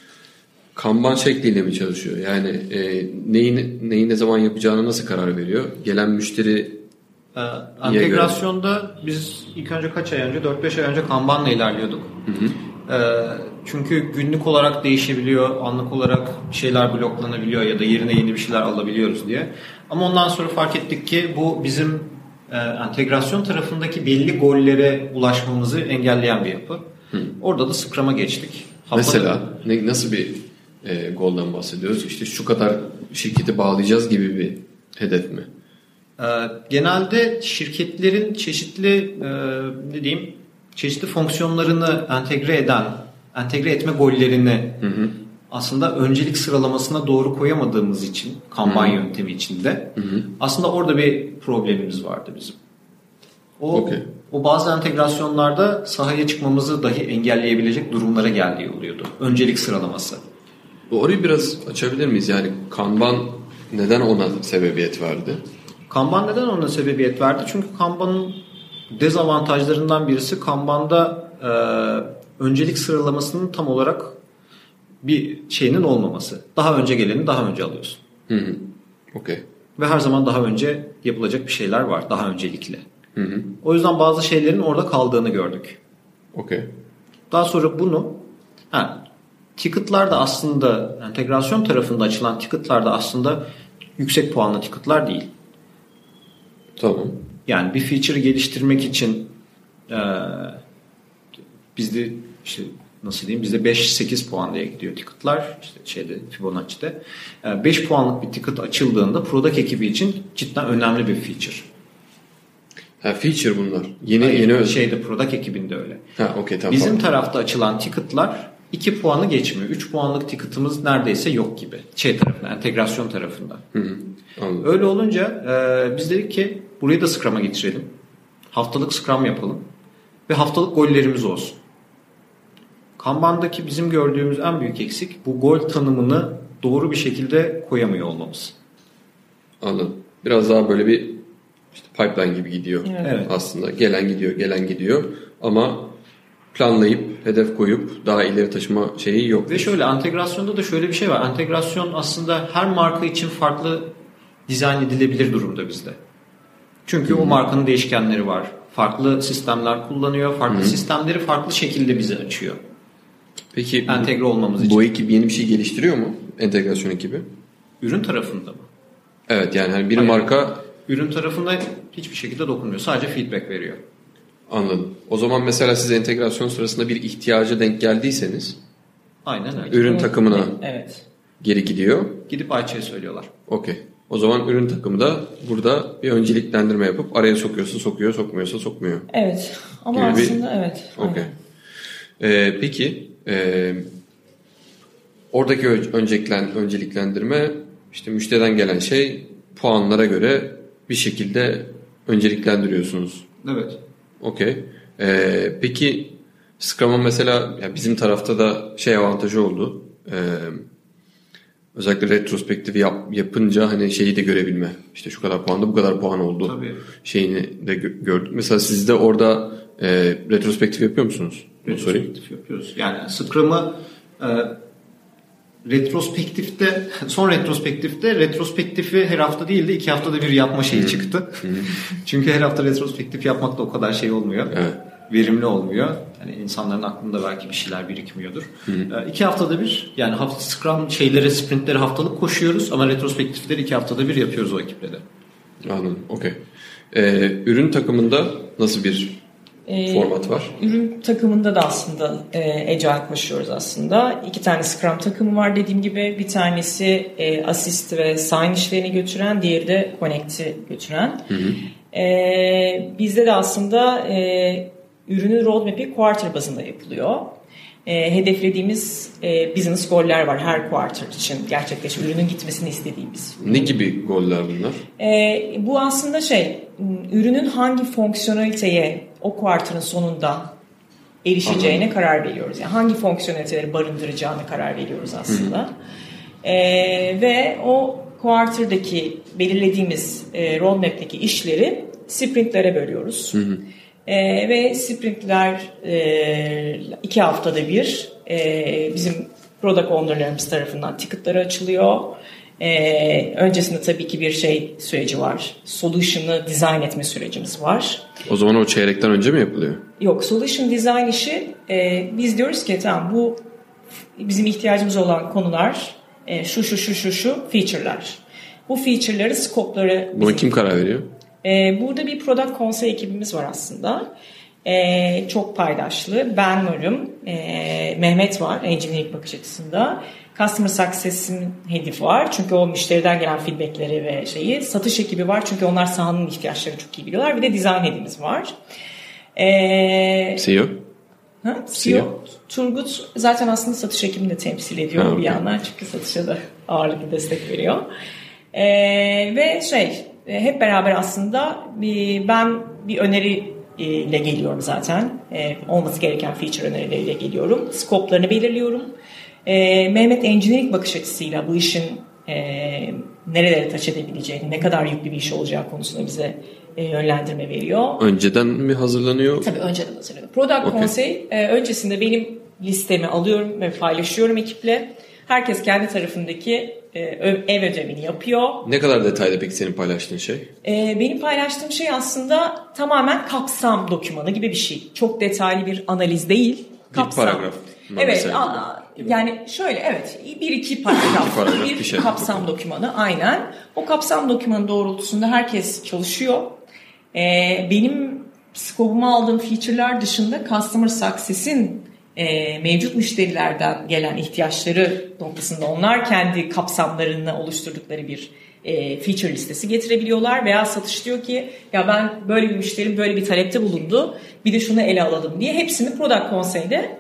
Kanban şekliyle mi çalışıyor? Yani e, neyi, neyi ne zaman yapacağına nasıl karar veriyor? Gelen müşteri Ee, entegrasyonda biz ilk önce kaç ay önce, dört beş ay önce Kanban'la ilerliyorduk. Hı hı. Ee, çünkü günlük olarak değişebiliyor, anlık olarak bir şeyler bloklanabiliyor ya da yerine yeni bir şeyler alabiliyoruz diye. Ama ondan sonra fark ettik ki bu bizim e, entegrasyon tarafındaki belli gollere ulaşmamızı engelleyen bir yapı. Hı. Orada da Scrum'a geçtik. Mesela ne, nasıl bir e, golden bahsediyoruz? İşte şu kadar şirketi bağlayacağız gibi bir hedef mi? Genelde şirketlerin çeşitli ne diyeyim çeşitli fonksiyonlarını entegre eden, entegre etme gollerini hı hı. aslında öncelik sıralamasına doğru koyamadığımız için Kanban hı hı. yöntemi içinde hı hı. aslında orada bir problemimiz vardı bizim. O, okay. o bazı entegrasyonlarda sahaya çıkmamızı dahi engelleyebilecek durumlara geldiği oluyordu. Öncelik sıralaması. Orayı biraz açabilir miyiz? Yani Kanban neden ona sebebiyet verdi? Kanban neden ona sebebiyet verdi? Çünkü Kanban'ın dezavantajlarından birisi Kanban'da e, öncelik sıralamasının tam olarak bir şeyinin olmaması. Daha önce geleni daha önce alıyorsun. Hı hı. Okay. Ve her zaman daha önce yapılacak bir şeyler var. Daha öncelikli. Hı hı. O yüzden bazı şeylerin orada kaldığını gördük. Okay. Daha sonra bunu ha, ticket'lar da aslında entegrasyon tarafında açılan ticket'lar da aslında yüksek puanlı ticket'lar değil. Tamam. Yani bir feature'ı geliştirmek için e, bizde işte nasıl diyeyim bizde beş sekiz puan diye gidiyor ticket'lar işte şeyde Fibonacci'de. E, beş puanlık bir ticket açıldığında product ekibi için cidden önemli bir feature. Ha feature bunlar. Yeni Hayır, yeni şeyde product ekibinde öyle. Ha okey tamam. Bizim tarafta açılan ticket'lar iki puanı geçmiyor. üç puanlık ticket'ımız neredeyse yok gibi. Şey tarafında, entegrasyon tarafında. Hı hı. Anladım. Öyle olunca e, biz dedik ki burayı da Scrum'a getirelim. Haftalık Scrum yapalım. Ve haftalık gollerimiz olsun. Kanban'daki bizim gördüğümüz en büyük eksik bu gol tanımını doğru bir şekilde koyamıyor olmamız. Anladım. Biraz daha böyle bir işte pipeline gibi gidiyor evet. aslında. Gelen gidiyor, gelen gidiyor ama planlayıp, hedef koyup daha ileri taşıma şeyi yok. Ve şöyle entegrasyonda da şöyle bir şey var. Entegrasyon aslında her marka için farklı dizayn edilebilir durumda bizde. Çünkü Hı-hı. o markanın değişkenleri var. Farklı sistemler kullanıyor. Farklı Hı-hı. sistemleri farklı şekilde bize açıyor. Peki entegre olmamız bu, için. Bu ekip yeni bir şey geliştiriyor mu? Entegrasyon ekibi. Ürün tarafında mı? Evet yani hani bir Hayır. marka ürün tarafında hiçbir şekilde dokunmuyor. Sadece feedback veriyor. Anladım. O zaman mesela siz entegrasyon sırasında bir ihtiyaca denk geldiyseniz aynen öyle. Ürün evet. takımına evet. geri gidiyor. Gidip Ayça'ya söylüyorlar. Okey. O zaman ürün takımı da burada bir önceliklendirme yapıp araya sokuyorsa sokuyor, sokmuyorsa sokmuyor. Evet. Ama gibi aslında bir... evet. Okey. Ee, peki e, oradaki önceliklen, önceliklendirme işte müşteriden gelen şey puanlara göre bir şekilde önceliklendiriyorsunuz. Evet. Okey. Ee, peki Scrum'ın mesela yani bizim tarafta da şey avantajı oldu. Ee, özellikle retrospektif yap, yapınca hani şeyi de görebilme. İşte şu kadar puanda bu kadar puan oldu. Tabii. Şeyini de gö- gördük. Mesela siz de orada e, retrospektif yapıyor musunuz? Retrospektif yapıyoruz. Yani Scrum'ı e, retrospektifte son retrospektifte retrospektifi her hafta değil de iki haftada bir yapma şeyi çıktı. Çünkü her hafta retrospektif yapmak da o kadar şey olmuyor. Evet. Verimli olmuyor. Yani insanların aklında belki bir şeyler birikmiyordur. Hı hı. iki haftada bir yani hafta Scrum şeylere sprintleri haftalık koşuyoruz ama retrospektifleri iki haftada bir yapıyoruz o ekiple de. Anladım. Okey. Ee, ürün takımında nasıl bir Ee, format var? Ürün takımında da aslında e, Agile koşuyoruz aslında. İki tane Scrum takımı var dediğim gibi. Bir tanesi e, Assist ve Sign işlerini götüren, diğeri de Connect'i götüren. Hı hı. E, bizde de aslında e, ürünün roadmap'i quarter bazında yapılıyor. E, hedeflediğimiz e, business goal'ler var her quarter için gerçekleşip ürünün gitmesini istediğimiz. Ne gibi goal'ler bunlar? E, bu aslında şey, ürünün hangi fonksiyonaliteye o quarter'ın sonunda erişeceğine Anladım. karar veriyoruz. Yani hangi fonksiyoneliteleri barındıracağını karar veriyoruz aslında. E, ve o quarter'daki belirlediğimiz e, roadmap'teki işleri sprintlere bölüyoruz. Hı hı. E, ve sprintler e, iki haftada bir e, bizim product owner'larımız tarafından ticket'ları açılıyor. E, öncesinde tabii ki bir şey süreci var. Solution'ı design etme sürecimiz var. O zaman o çeyrekten önce mi yapılıyor? Yok, solution design işi e, biz diyoruz ki tamam bu bizim ihtiyacımız olan konular e, şu şu şu şu şu feature'lar. Bu feature'ları, scope'ları... Buna bizim... kim karar veriyor? Ee, burada bir product konsey ekibimiz var aslında. Ee, çok paydaşlı. Ben varım. Ee, Mehmet var engineering bakış açısında. Customer Success'in hedefi var. Çünkü o müşteriden gelen feedbackleri ve şeyi. Satış ekibi var. Çünkü onlar sahanın ihtiyaçlarını çok iyi biliyorlar. Bir de design headimiz var. Ee, C E O? Ha? C E O. Turgut zaten aslında satış ekibini de temsil ediyor ha, bir okay. yandan. Çünkü satışa da ağırlıklı destek veriyor. Ee, ve şey... Hep beraber aslında bir, ben bir öneriyle geliyorum zaten. E, olması gereken feature önerileriyle geliyorum. Scope'larını belirliyorum. E, Mehmet engineering bakış açısıyla bu işin e, nerelere taç edebileceğini, ne kadar yüklü bir iş olacağı konusunda bize e, yönlendirme veriyor. Önceden mi hazırlanıyor? Tabii önceden hazırlanıyor. Product okay. Konsey e, öncesinde benim listemi alıyorum ve paylaşıyorum ekiple. Herkes kendi tarafındaki ev ödevini yapıyor. Ne kadar detaylı peki senin paylaştığın şey? Ee, benim paylaştığım şey aslında tamamen kapsam dokümanı gibi bir şey. Çok detaylı bir analiz değil. Kapsam. Bir paragraf. Evet. A, yani şöyle evet. Bir iki paragraf. bir, paragraf, bir, bir şey. kapsam dokümanı. Aynen. O kapsam dokümanı doğrultusunda herkes çalışıyor. Ee, benim scope'uma aldığım feature'lar dışında Customer Success'in E, mevcut müşterilerden gelen ihtiyaçları noktasında onlar kendi kapsamlarını oluşturdukları bir e, feature listesi getirebiliyorlar veya satış diyor ki ya ben böyle bir müşterim böyle bir talepte bulundu bir de şunu ele alalım diye hepsini Product Konsey'de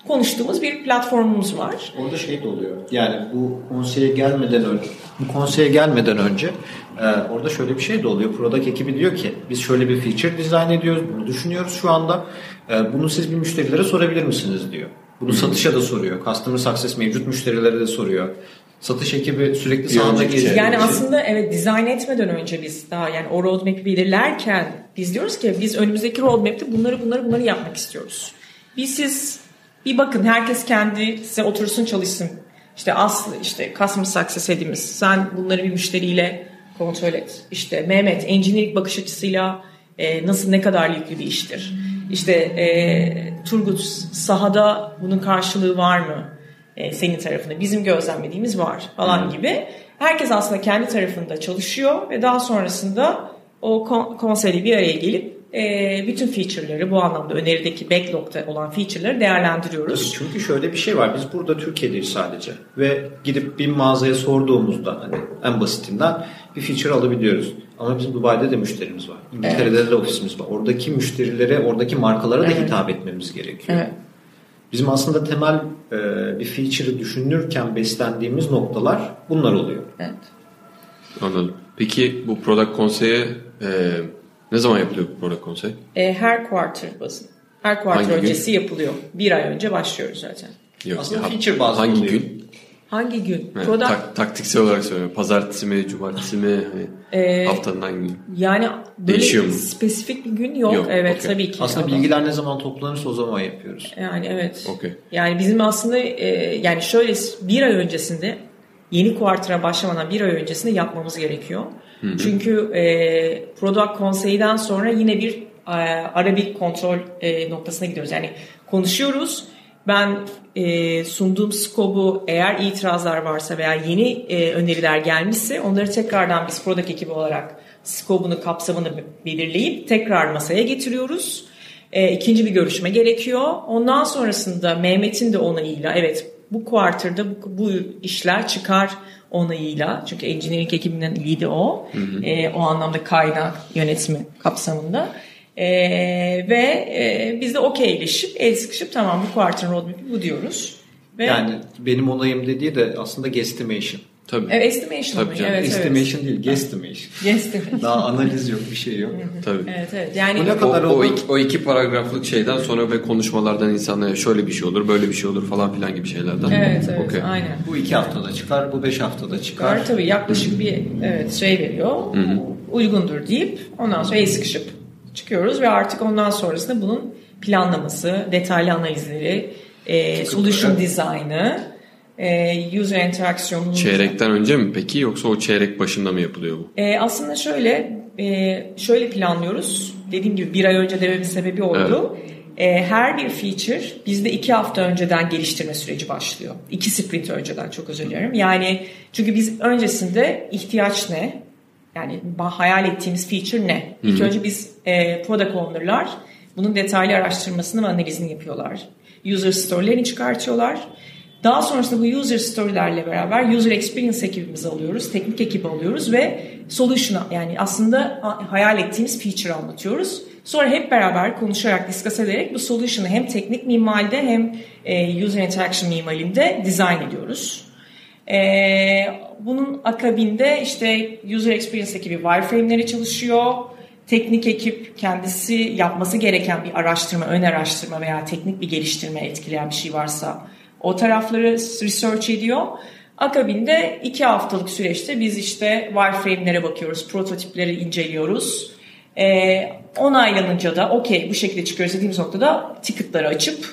konuştuğumuz bir platformumuz var. Orada şey de oluyor. Yani bu konseye gelmeden önce, bu konseye gelmeden önce e, orada şöyle bir şey de oluyor. Product ekibi diyor ki biz şöyle bir feature dizayn ediyoruz, bunu düşünüyoruz şu anda. E, bunu siz bir müşterilere sorabilir misiniz diyor. Bunu hmm. satışa da soruyor. Customer Success mevcut müşterilere de soruyor. Satış ekibi sürekli sahada geziyor. Yani aslında evet, dizayn etmeden önce biz daha yani o roadmap'i belirlerken biz diyoruz ki biz önümüzdeki roadmap'te bunları bunları bunları yapmak istiyoruz. Biz siz bir bakın, herkes kendi size otursun çalışsın. İşte Aslı, işte Customer Success head'imiz, sen bunları bir müşteriyle kontrol et. İşte Mehmet engineering bakış açısıyla e, nasıl, ne kadar yüklü bir iştir. İşte e, Turgut sahada bunun karşılığı var mı? E, senin tarafında bizim gözlemlediğimiz var falan hmm. gibi. Herkes aslında kendi tarafında çalışıyor ve daha sonrasında o kon- konseyde bir araya gelip e, bütün feature'ları, bu anlamda önerideki backlog'da olan feature'ları değerlendiriyoruz. Tabii, çünkü şöyle bir şey var. Biz burada Türkiye'deyiz sadece ve gidip bir mağazaya sorduğumuzda hani en basitinden bir feature alabiliyoruz. Ama bizim Dubai'de de müşterimiz var. İngiltere'de evet. de ofisimiz var. Oradaki müşterilere, oradaki markalara da evet. hitap etmemiz gerekiyor. Evet. Bizim aslında temel e, bir feature'ı düşünürken beslendiğimiz noktalar bunlar oluyor. Evet. Anladım. Peki bu Product Konseyi e, ne zaman yapılıyor bu Product Konsey? E, her quarter bazında. Her quarter hangi öncesi gün? Yapılıyor. Bir ay önce başlıyoruz zaten. Yok, aslında ya, feature bazlı hangi oluyor. gün? Hangi gün? Yani, Product... tak, taktiksel olarak söylüyorum. Pazartesi mi, cumartesi mi? Hani ee, haftanın hangi gün? Yani böyle değişiyor mu? Spesifik bir gün yok. yok evet okay. Tabii ki. Aslında bilgiler ne zaman toplanırsa o zaman yapıyoruz. Yani evet. Okay. Yani bizim aslında e, yani şöyle bir ay öncesinde, yeni quarter'a başlamadan bir ay öncesinde yapmamız gerekiyor. Hı-hı. Çünkü e, Product Konsey'den sonra yine bir e, ara bir kontrol e, noktasına gidiyoruz. Yani konuşuyoruz. Ben e, sunduğum scope'u, eğer itirazlar varsa veya yeni e, öneriler gelmişse onları tekrardan biz product ekibi olarak scope'unu, kapsamını belirleyip tekrar masaya getiriyoruz. E, ikinci bir görüşme gerekiyor. Ondan sonrasında Mehmet'in de onayıyla, evet bu quarter'da bu, bu işler çıkar onayıyla, çünkü engineering ekibinin lead'i o. Hı hı. E, o anlamda kaynak yönetimi kapsamında. Ee, ve e, biz de okeyleşip, el sıkışıp tamam bu quarter'ın roadmap'i bu diyoruz. Ve yani benim onayım dediği de aslında guesstimation. Tabii. Evet, estimation. Tabii canım. Evet, estimation evet. değil, guesstimation. Guesstimation. Daha analiz yok, bir şey yok. Tabii. Evet, evet. Yani o, kadar o, o, iki, o iki paragraflık şeyden sonra ve konuşmalardan insanlara şöyle bir şey olur, böyle bir şey olur falan filan gibi şeylerden. Evet, evet. Okay. Aynen. Bu iki haftada çıkar, bu beş haftada çıkar. Çıkar tabii. Yaklaşık bir evet şey veriyor. Hı-hı. Uygundur deyip ondan sonra el sıkışıp çıkıyoruz ve artık ondan sonrasında bunun planlaması, detaylı analizleri, e, solution design'ı, e, user interaksiyonu. Çeyrekten önce mi peki, yoksa o çeyrek başında mı yapılıyor bu? E, aslında şöyle e, şöyle planlıyoruz. Dediğim gibi bir ay önce dememin sebebi oydu. Evet. E, her bir feature bizde iki hafta önceden geliştirme süreci başlıyor. İki sprint önceden, çok özür dilerim. Yani çünkü biz öncesinde ihtiyaç ne? Yani hayal ettiğimiz feature ne? İlk Hı-hı. önce biz e, product owner'lar bunun detaylı araştırmasını ve analizini yapıyorlar. User story'lerini çıkartıyorlar. Daha sonrasında bu user story'lerle beraber user experience ekibimizi alıyoruz, teknik ekibi alıyoruz ve solution'a, yani aslında hayal ettiğimiz feature'ı anlatıyoruz. Sonra hep beraber konuşarak, discuss ederek bu solution'ı hem teknik mimaride hem e, user interaction mimarinde design ediyoruz. Ee, bunun akabinde işte user experience ekibi wireframe'leri çalışıyor. Teknik ekip kendisi yapması gereken bir araştırma, ön araştırma veya teknik bir geliştirme etkileyen bir şey varsa o tarafları research ediyor. Akabinde iki haftalık süreçte biz işte wireframe'lere bakıyoruz, prototipleri inceliyoruz. Ee, onaylanınca da okey bu şekilde çıkıyoruz dediğimiz noktada ticket'ları açıp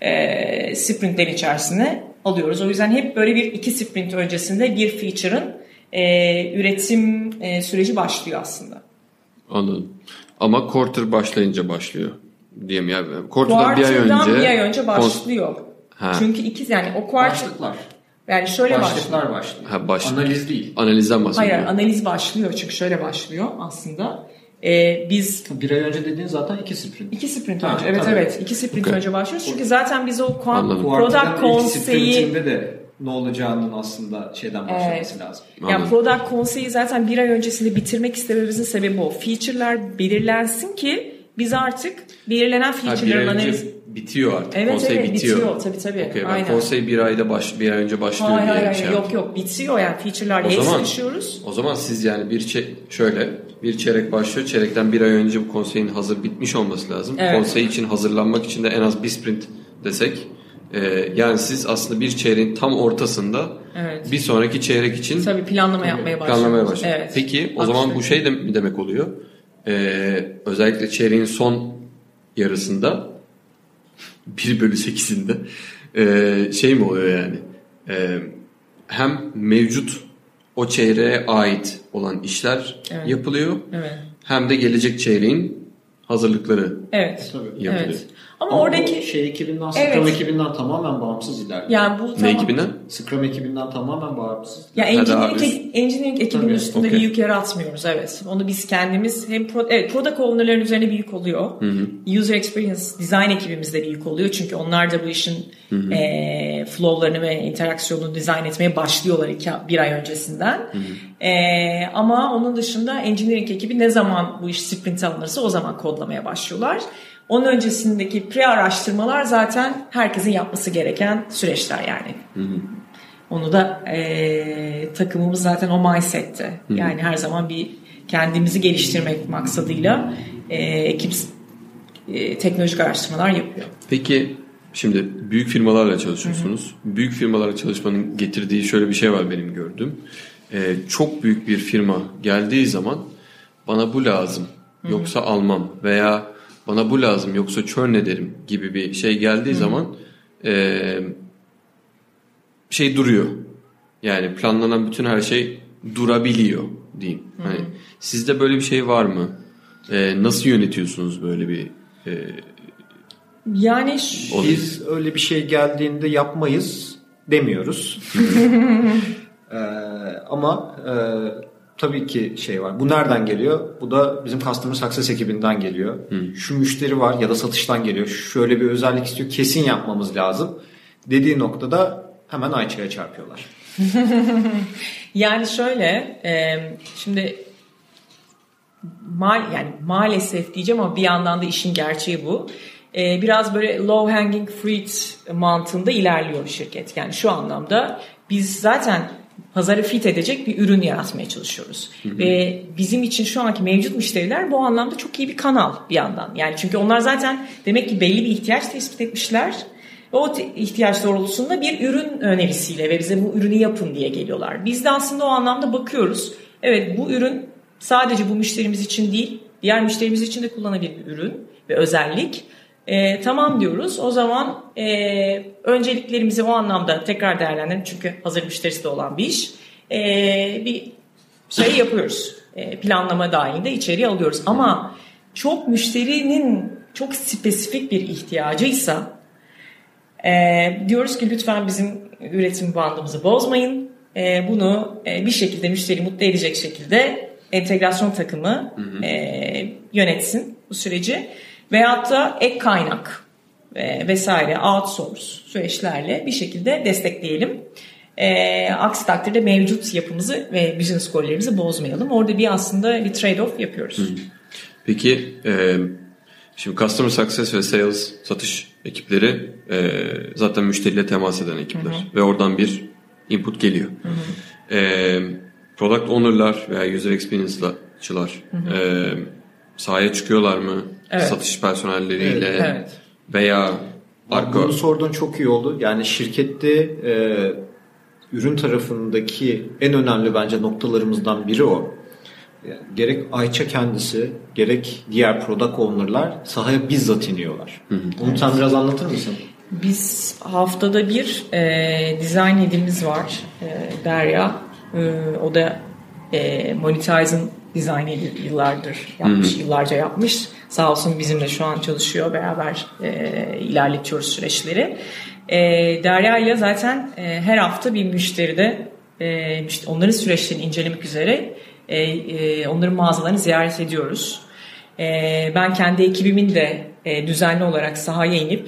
e, sprintlerin içerisine alıyoruz. O yüzden hep böyle bir iki sprint öncesinde bir feature'ın e, üretim e, süreci başlıyor aslında. Anladım. Ama quarter başlayınca başlıyor diyeyim ya. Quarter'dan bir ay önce. bir ay önce başlıyor. Ha. Çünkü iki yani o quarter başlıklar. Yani şöyle başlıklar başlıyor. Ha, baş... Analiz değil. Analizden bahsediyor. Hayır, analiz başlıyor çünkü şöyle başlıyor aslında. Ee, biz bir ay önce dediğin zaten iki sprint. İki sprint ha, önce. Evet tabii. evet. İki sprint okay. önce başlıyoruz. Çünkü zaten biz o product konseyi sprintinde de ne olacağının aslında şeyden başlaması evet. lazım. Yani product konseyi zaten bir ay öncesinde bitirmek istememizin sebebi o. Feature'lar belirlensin ki biz artık belirlenen feature'ların analiz... bitiyor artık. Evet konsey evet bitiyor. bitiyor tabii tabii. Okay, ben aynen. konsey bir ayda baş, bir ay önce başlıyor hayır, diye hayır, şey hayır. Yok yaptım. yok bitiyor yani feature'larla hepsini yaşıyoruz. O zaman siz yani bir çe- şöyle bir çeyrek başlıyor. Çeyrekten bir ay önce bu konseyin hazır bitmiş olması lazım. Evet. Konsey için hazırlanmak için de en az bir sprint desek. E, yani siz aslında bir çeyreğin tam ortasında evet. bir sonraki çeyrek için tabii planlama yapmaya başlıyoruz. Planlamaya başlıyoruz. Evet. Peki o zaman bu şey de mi demek oluyor? Ee, özellikle çeyreğin son yarısında bir bölü sekizinde ee, şey mi oluyor yani ee, hem mevcut o çeyreğe ait olan işler evet. yapılıyor evet. hem de gelecek çeyreğin hazırlıkları evet. yapılıyor. Evet. Ama, Ama oradaki şey ekibinden, Scrum evet. ekibinden tamamen bağımsız ilerliyor. Yani bu ne tamam. ekibinden? Scrum ekibinden tamamen bağımsız. Ya engineering, ek, engineering ekibinin Tabii. üstünde okay. bir yük yaratmıyoruz evet. Onu biz kendimiz hem pro, evet product owner'ların üzerine bir yük oluyor. Hı hı. User experience design ekibimizde bir yük oluyor. Çünkü onlar da bu işin e, flow'larını ve interaksiyonunu dizayn etmeye başlıyorlar iki, bir ay öncesinden. Hı hı. E, ama onun dışında engineering ekibi ne zaman bu iş sprint alınırsa o zaman kodlamaya başlıyorlar. Onun öncesindeki pre-araştırmalar zaten herkesin yapması gereken süreçler yani. Hı hı. Onu da e, takımımız zaten o mindsette. Hı hı. Yani her zaman bir kendimizi geliştirmek maksadıyla e, ekip e, teknolojik araştırmalar yapıyor. Peki şimdi büyük firmalarla çalışıyorsunuz. Hı hı. Büyük firmalarla çalışmanın getirdiği şöyle bir şey var benim gördüğüm. E, çok büyük bir firma geldiği zaman bana bu lazım yoksa hı hı. almam veya bana bu lazım yoksa churn ederim gibi bir şey geldiği Hı. zaman e, şey duruyor. Yani planlanan bütün her şey durabiliyor diyeyim. Hı. Hani sizde böyle bir şey var mı? E, nasıl yönetiyorsunuz böyle bir e, yani biz öyle bir şey geldiğinde yapmayız demiyoruz. e, ama e, tabii ki şey var. Bu nereden geliyor? Bu da bizim Customer Success ekibinden geliyor. Hmm. Şu müşteri var ya da satıştan geliyor. Şöyle bir özellik istiyor. Kesin yapmamız lazım. Dediği noktada hemen Ayça'ya çarpıyorlar. Yani şöyle e, şimdi mal yani maalesef diyeceğim ama bir yandan da işin gerçeği bu. E, biraz böyle low hanging fruit mantığında ilerliyor şirket. Yani şu anlamda biz zaten pazarı fit edecek bir ürün yaratmaya çalışıyoruz. Hı hı. Ve bizim için şu anki mevcut müşteriler bu anlamda çok iyi bir kanal bir yandan. Yani çünkü onlar zaten demek ki belli bir ihtiyaç tespit etmişler. Ve o te- ihtiyaç doğrultusunda bir ürün önerisiyle ve bize bu ürünü yapın diye geliyorlar. Biz de aslında o anlamda bakıyoruz. Evet bu ürün sadece bu müşterimiz için değil, diğer müşterimiz için de kullanabilir bir ürün ve özellik. E, tamam diyoruz. O zaman e, önceliklerimizi o anlamda tekrar değerlendirelim. Çünkü hazır müşterisi de olan bir iş. E, bir şey yapıyoruz. E, planlama dahilinde içeriye alıyoruz. Ama çok müşterinin çok spesifik bir ihtiyacıysa e, diyoruz ki lütfen bizim üretim bandımızı bozmayın. E, bunu e, bir şekilde müşteriyi mutlu edecek şekilde entegrasyon takımı hı hı. E, yönetsin bu süreci. Veyahut da ek kaynak e, vesaire outsource süreçlerle bir şekilde destekleyelim. E, aksi takdirde mevcut yapımızı ve business goal'lerimizi bozmayalım. Orada bir aslında bir trade-off yapıyoruz. Hı. Peki e, şimdi Customer Success ve Sales satış ekipleri e, zaten müşteriyle temas eden ekipler. Hı hı. Ve oradan bir input geliyor. Hı hı. E, product Owner'lar veya User Experience'çılar e, sahaya çıkıyorlar mı? Evet. Satış personelleriyle evet, evet. veya arka... Bunu sorduğun çok iyi oldu. Yani şirkette e, ürün tarafındaki en önemli bence noktalarımızdan biri o. Yani gerek Ayça kendisi, gerek diğer product owner'lar sahaya bizzat iniyorlar. Hı hı. Bunu evet. sen biraz anlatır mısın? Biz haftada bir e, design head'imiz var. E, Derya. E, o da e, Monetize'ın design head'i yıllardır yapmış, hı hı. yıllarca yapmış. Sağ olsun bizimle şu an çalışıyor. Beraber e, ilerletiyoruz süreçleri. E, Derya ile zaten e, her hafta bir müşteride e, işte onların süreçlerini incelemek üzere e, e, onların mağazalarını ziyaret ediyoruz. E, ben kendi ekibimin de e, düzenli olarak sahaya inip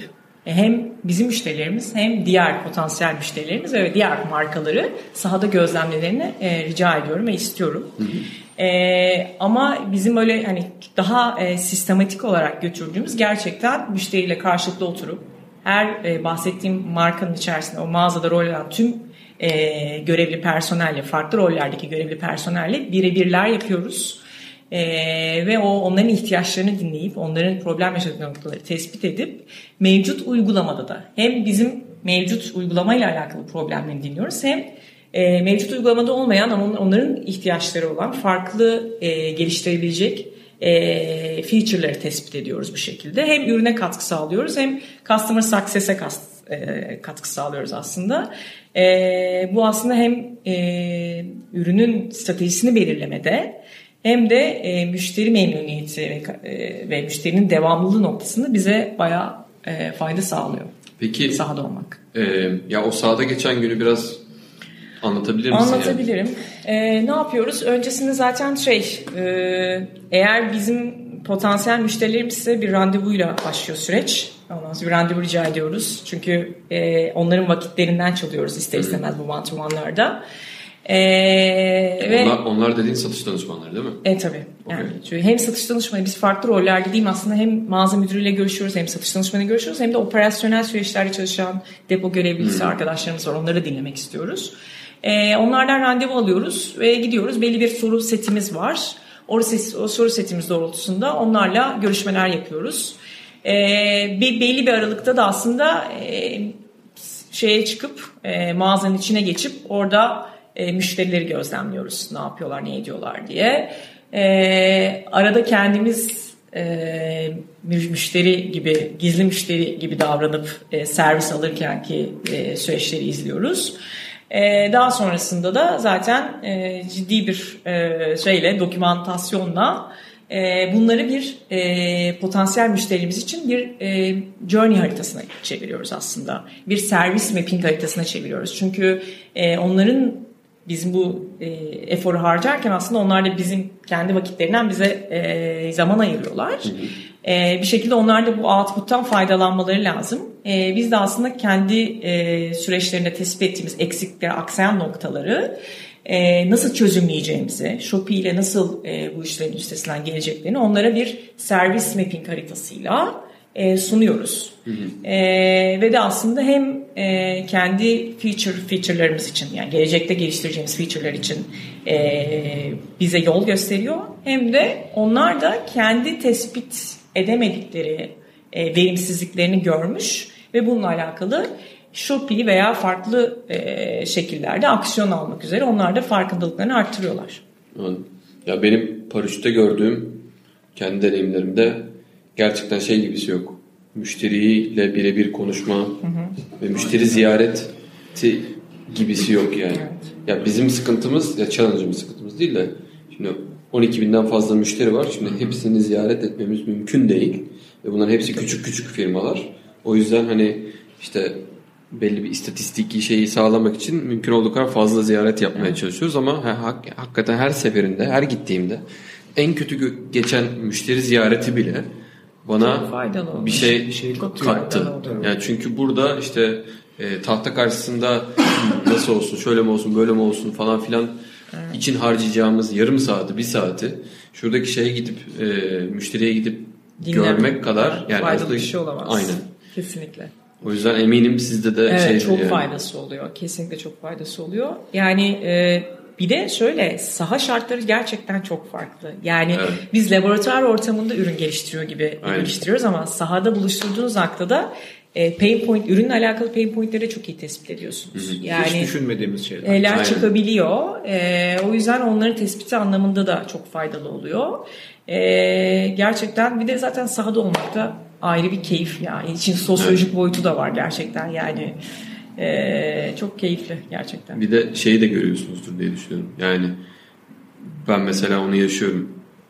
hem bizim müşterilerimiz hem diğer potansiyel müşterilerimiz ve diğer markaları sahada gözlemlelerini e, rica ediyorum ve istiyorum. Hı hı. E, ama bizim öyle hani daha e, sistematik olarak götürdüğümüz gerçekten müşteriyle karşılıklı oturup her e, bahsettiğim markanın içerisinde o mağazada rol alan tüm e, görevli personelle, farklı rollerdeki görevli personelle birebirler yapıyoruz. Ee, ve o onların ihtiyaçlarını dinleyip onların problem yaşadığı noktaları tespit edip mevcut uygulamada da hem bizim mevcut uygulamayla alakalı problemlerini dinliyoruz hem e, mevcut uygulamada olmayan ama onların ihtiyaçları olan farklı e, geliştirebilecek e, feature'ları tespit ediyoruz bu şekilde. Hem ürüne katkı sağlıyoruz hem customer success'e e, katkı sağlıyoruz aslında. E, bu aslında hem e, ürünün stratejisini belirlemede hem de e, müşteri memnuniyeti ve, e, ve müşterinin devamlılığı noktasında bize bayağı e, fayda sağlıyor. Peki sahada olmak. E, ya o sahada geçen günü biraz anlatabilir misin? Anlatabilirim. Yani? E, ne yapıyoruz? Öncesinde zaten şey, e, eğer bizim potansiyel müşterilerimizse bir randevuyla başlıyor süreç. Ondan sonra bir randevu rica ediyoruz. Çünkü e, onların vakitlerinden çalıyoruz ister istemez bu one to one'larda. Ee, onlar, ve, onlar dediğin satış danışmanları değil mi? E tabii. Okay. Yani çünkü hem satış danışmanı biz farklı rollerde diyeyim aslında hem mağaza müdürüyle görüşüyoruz hem satış danışmanıyla görüşüyoruz hem de operasyonel süreçlerde çalışan depo görevlisi hmm. arkadaşlarımız var. Onları dinlemek istiyoruz. Ee, onlardan randevu alıyoruz ve gidiyoruz. Belli bir soru setimiz var. O, ses, o soru setimiz doğrultusunda onlarla görüşmeler yapıyoruz. Ee, bir, belli bir aralıkta da aslında e, şeye çıkıp e, mağazanın içine geçip orada E, müşterileri gözlemliyoruz. Ne yapıyorlar, ne ediyorlar diye. E, arada kendimiz e, müşteri gibi, gizli müşteri gibi davranıp e, servis alırken ki e, süreçleri izliyoruz. E, daha sonrasında da zaten e, ciddi bir e, şeyle, dokümantasyonla e, bunları bir e, potansiyel müşterimiz için bir e, journey haritasına çeviriyoruz aslında. Bir servis mapping haritasına çeviriyoruz. Çünkü e, onların bizim bu e, eforu harcarken aslında onlar da bizim kendi vakitlerinden bize e, zaman ayırıyorlar. Hı hı. E, bir şekilde onlar da bu output'tan faydalanmaları lazım. E, biz de aslında kendi e, süreçlerinde tespit ettiğimiz eksikleri, aksayan noktaları e, nasıl çözümleyeceğimizi, Shopee ile nasıl e, bu işlerin üstesinden geleceklerini onlara bir servis mapping haritasıyla E, sunuyoruz. Hı hı. E, ve de aslında hem e, kendi feature feature'larımız için yani gelecekte geliştireceğimiz feature'lar için e, bize yol gösteriyor. Hem de onlar da kendi tespit edemedikleri e, verimsizliklerini görmüş ve bununla alakalı Shopee veya farklı e, şekillerde aksiyon almak üzere onlar da farkındalıklarını arttırıyorlar. Ya benim paraşütte gördüğüm kendi deneyimlerimde gerçekten şey gibisi yok. Müşteriyle birebir konuşma hı hı. ve müşteri ziyareti gibisi yok yani. Evet. Ya bizim sıkıntımız, ya challenge'ımız sıkıntımız değil de şimdi on iki binden fazla müşteri var. Şimdi hepsini ziyaret etmemiz mümkün değil. Ve bunların hepsi küçük küçük firmalar. O yüzden hani işte belli bir istatistiki şeyi sağlamak için mümkün olduğu kadar fazla ziyaret yapmaya evet. çalışıyoruz ama ha, hakikaten her seferinde, her gittiğimde en kötü geçen müşteri ziyareti bile bana bir şey, bir şey kattı. Yani çünkü burada işte e, tahta karşısında nasıl olsun, şöyle mi olsun, böyle mi olsun falan filan evet. için harcayacağımız yarım saati, bir saati şuradaki şeye gidip e, müşteriye gidip dinlemek görmek kadar yani faydalı bir şey olamaz. Aynen. Kesinlikle. O yüzden eminim sizde de evet, şey çok yani. faydası oluyor. Kesinlikle çok faydası oluyor. Yani e, bir de şöyle saha şartları gerçekten çok farklı. Yani evet. biz laboratuvar ortamında ürün geliştiriyor gibi Aynen. geliştiriyoruz ama sahada buluşturduğunuz noktada e, pain point, ürünle alakalı pain pointleri çok iyi tespit ediyorsunuz. Hı hı. Yani hiç düşünmediğimiz şeyler. Neler Aynen. çıkabiliyor. E, o yüzden onların tespiti anlamında da çok faydalı oluyor. E, gerçekten bir de zaten sahada olmak da ayrı bir keyif yani. İçin sosyolojik evet. boyutu da var gerçekten yani. Ee, çok keyifli gerçekten. Bir de şeyi de görüyorsunuzdur diye düşünüyorum. Yani ben mesela onu yaşıyorum.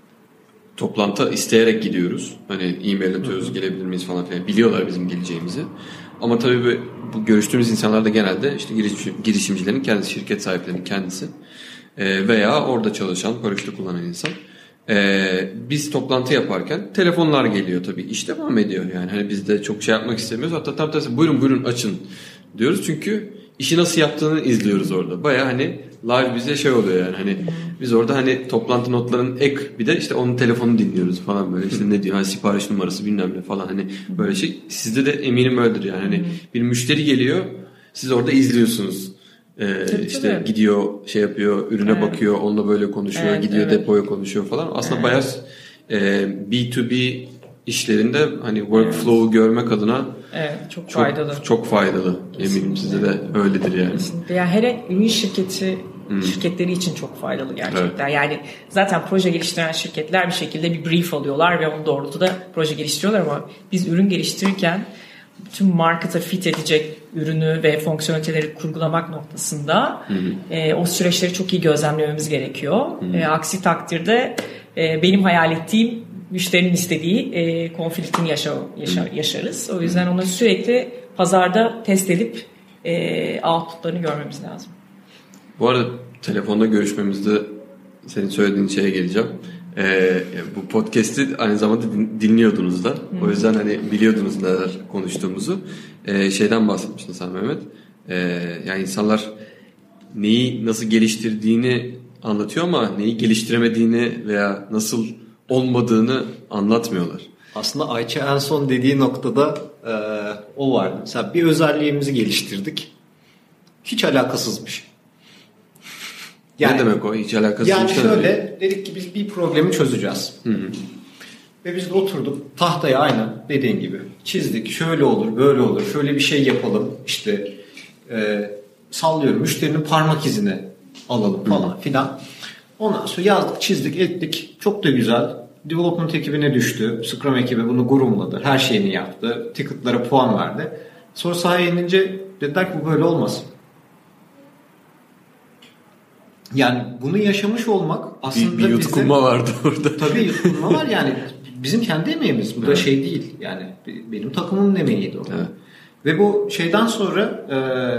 Toplantı isteyerek gidiyoruz. Hani e-mail atıyoruz, Hı-hı. gelebilir miyiz falan filan. Biliyorlar bizim geleceğimizi. Ama tabii bu, bu görüştüğümüz insanlar da genelde işte girişim, girişimcilerin kendisi, şirket sahiplerinin kendisi. Ee, veya orada çalışan, paraşütü kullanan insan. Ee, biz toplantı yaparken telefonlar geliyor tabii. İş devam ediyor yani. Hani biz de çok şey yapmak istemiyoruz. Hatta tam tersi buyurun buyurun açın diyoruz. Çünkü işi nasıl yaptığını izliyoruz orada. Baya hani live bize şey oluyor yani. Hani biz orada hani toplantı notlarının ek bir de işte onun telefonunu dinliyoruz falan böyle. İşte ne diyor? Hani sipariş numarası bilmem ne falan hani böyle şey. Sizde de eminim öyledir yani. Hani bir müşteri geliyor. Siz orada izliyorsunuz. Ee, tabii, işte tabii. Gidiyor şey yapıyor ürüne evet. bakıyor onunla böyle konuşuyor evet, gidiyor evet. depoya konuşuyor falan aslında evet. bayağı e, B iki B işlerinde hani workflow'u evet. görmek adına evet, çok, çok faydalı çok faydalı kesinlikle. Eminim sizde de öyledir yani. Kesinlikle. Yani hele ürün şirketi hmm. şirketleri için çok faydalı gerçekten. Evet. Yani zaten proje geliştiren şirketler bir şekilde bir brief alıyorlar ve onun doğrultuda proje geliştiriyorlar ama biz ürün geliştirirken tüm markete fit edecek ürünü ve fonksiyoneliteleri kurgulamak noktasında e, o süreçleri çok iyi gözlemlememiz gerekiyor. E, aksi takdirde e, benim hayal ettiğim müşterinin istediği e, konfliktin yaşa, yaşa, yaşarız. O yüzden onları sürekli pazarda test edip e, outputlarını görmemiz lazım. Bu arada telefonda görüşmemizde senin söylediğin şeye geleceğim. Ee, bu podcast'i aynı zamanda dinliyordunuz da. Hmm. O yüzden hani biliyordunuz neler konuştuğumuzu. Ee, şeyden bahsetmiştin sen Mehmet. Ee, yani insanlar neyi nasıl geliştirdiğini anlatıyor ama neyi geliştiremediğini veya nasıl olmadığını anlatmıyorlar. Aslında Ayça en son dediği noktada e, o vardı. Mesela bir özelliğimizi geliştirdik. Hiç alakasızmış. Yani, ne demek o? Hiç alakasız. Yani şöyle demek. Dedik ki biz bir problemi çözeceğiz. Hı hı. Ve biz de oturduk tahtaya aynen dediğin gibi çizdik. Şöyle olur, böyle olur. Şöyle bir şey yapalım. İşte e, sallıyorum müşterinin parmak izini alalım falan hı. filan. Ondan sonra yazdık, çizdik, ettik. Çok da güzel. Development ekibine düştü. Scrum ekibi bunu gururladı. Her şeyini yaptı. Ticket'lara puan verdi. Sonra sahaya inince dediler ki bu böyle olmaz. Yani bunu yaşamış olmak aslında bir, bir yutkunma bize, vardı orada. Tabii yutkunma var yani bizim kendi emeğimiz. Bu evet. da şey değil yani benim takımımın emeğiydi o. Evet. Ve bu şeyden sonra e,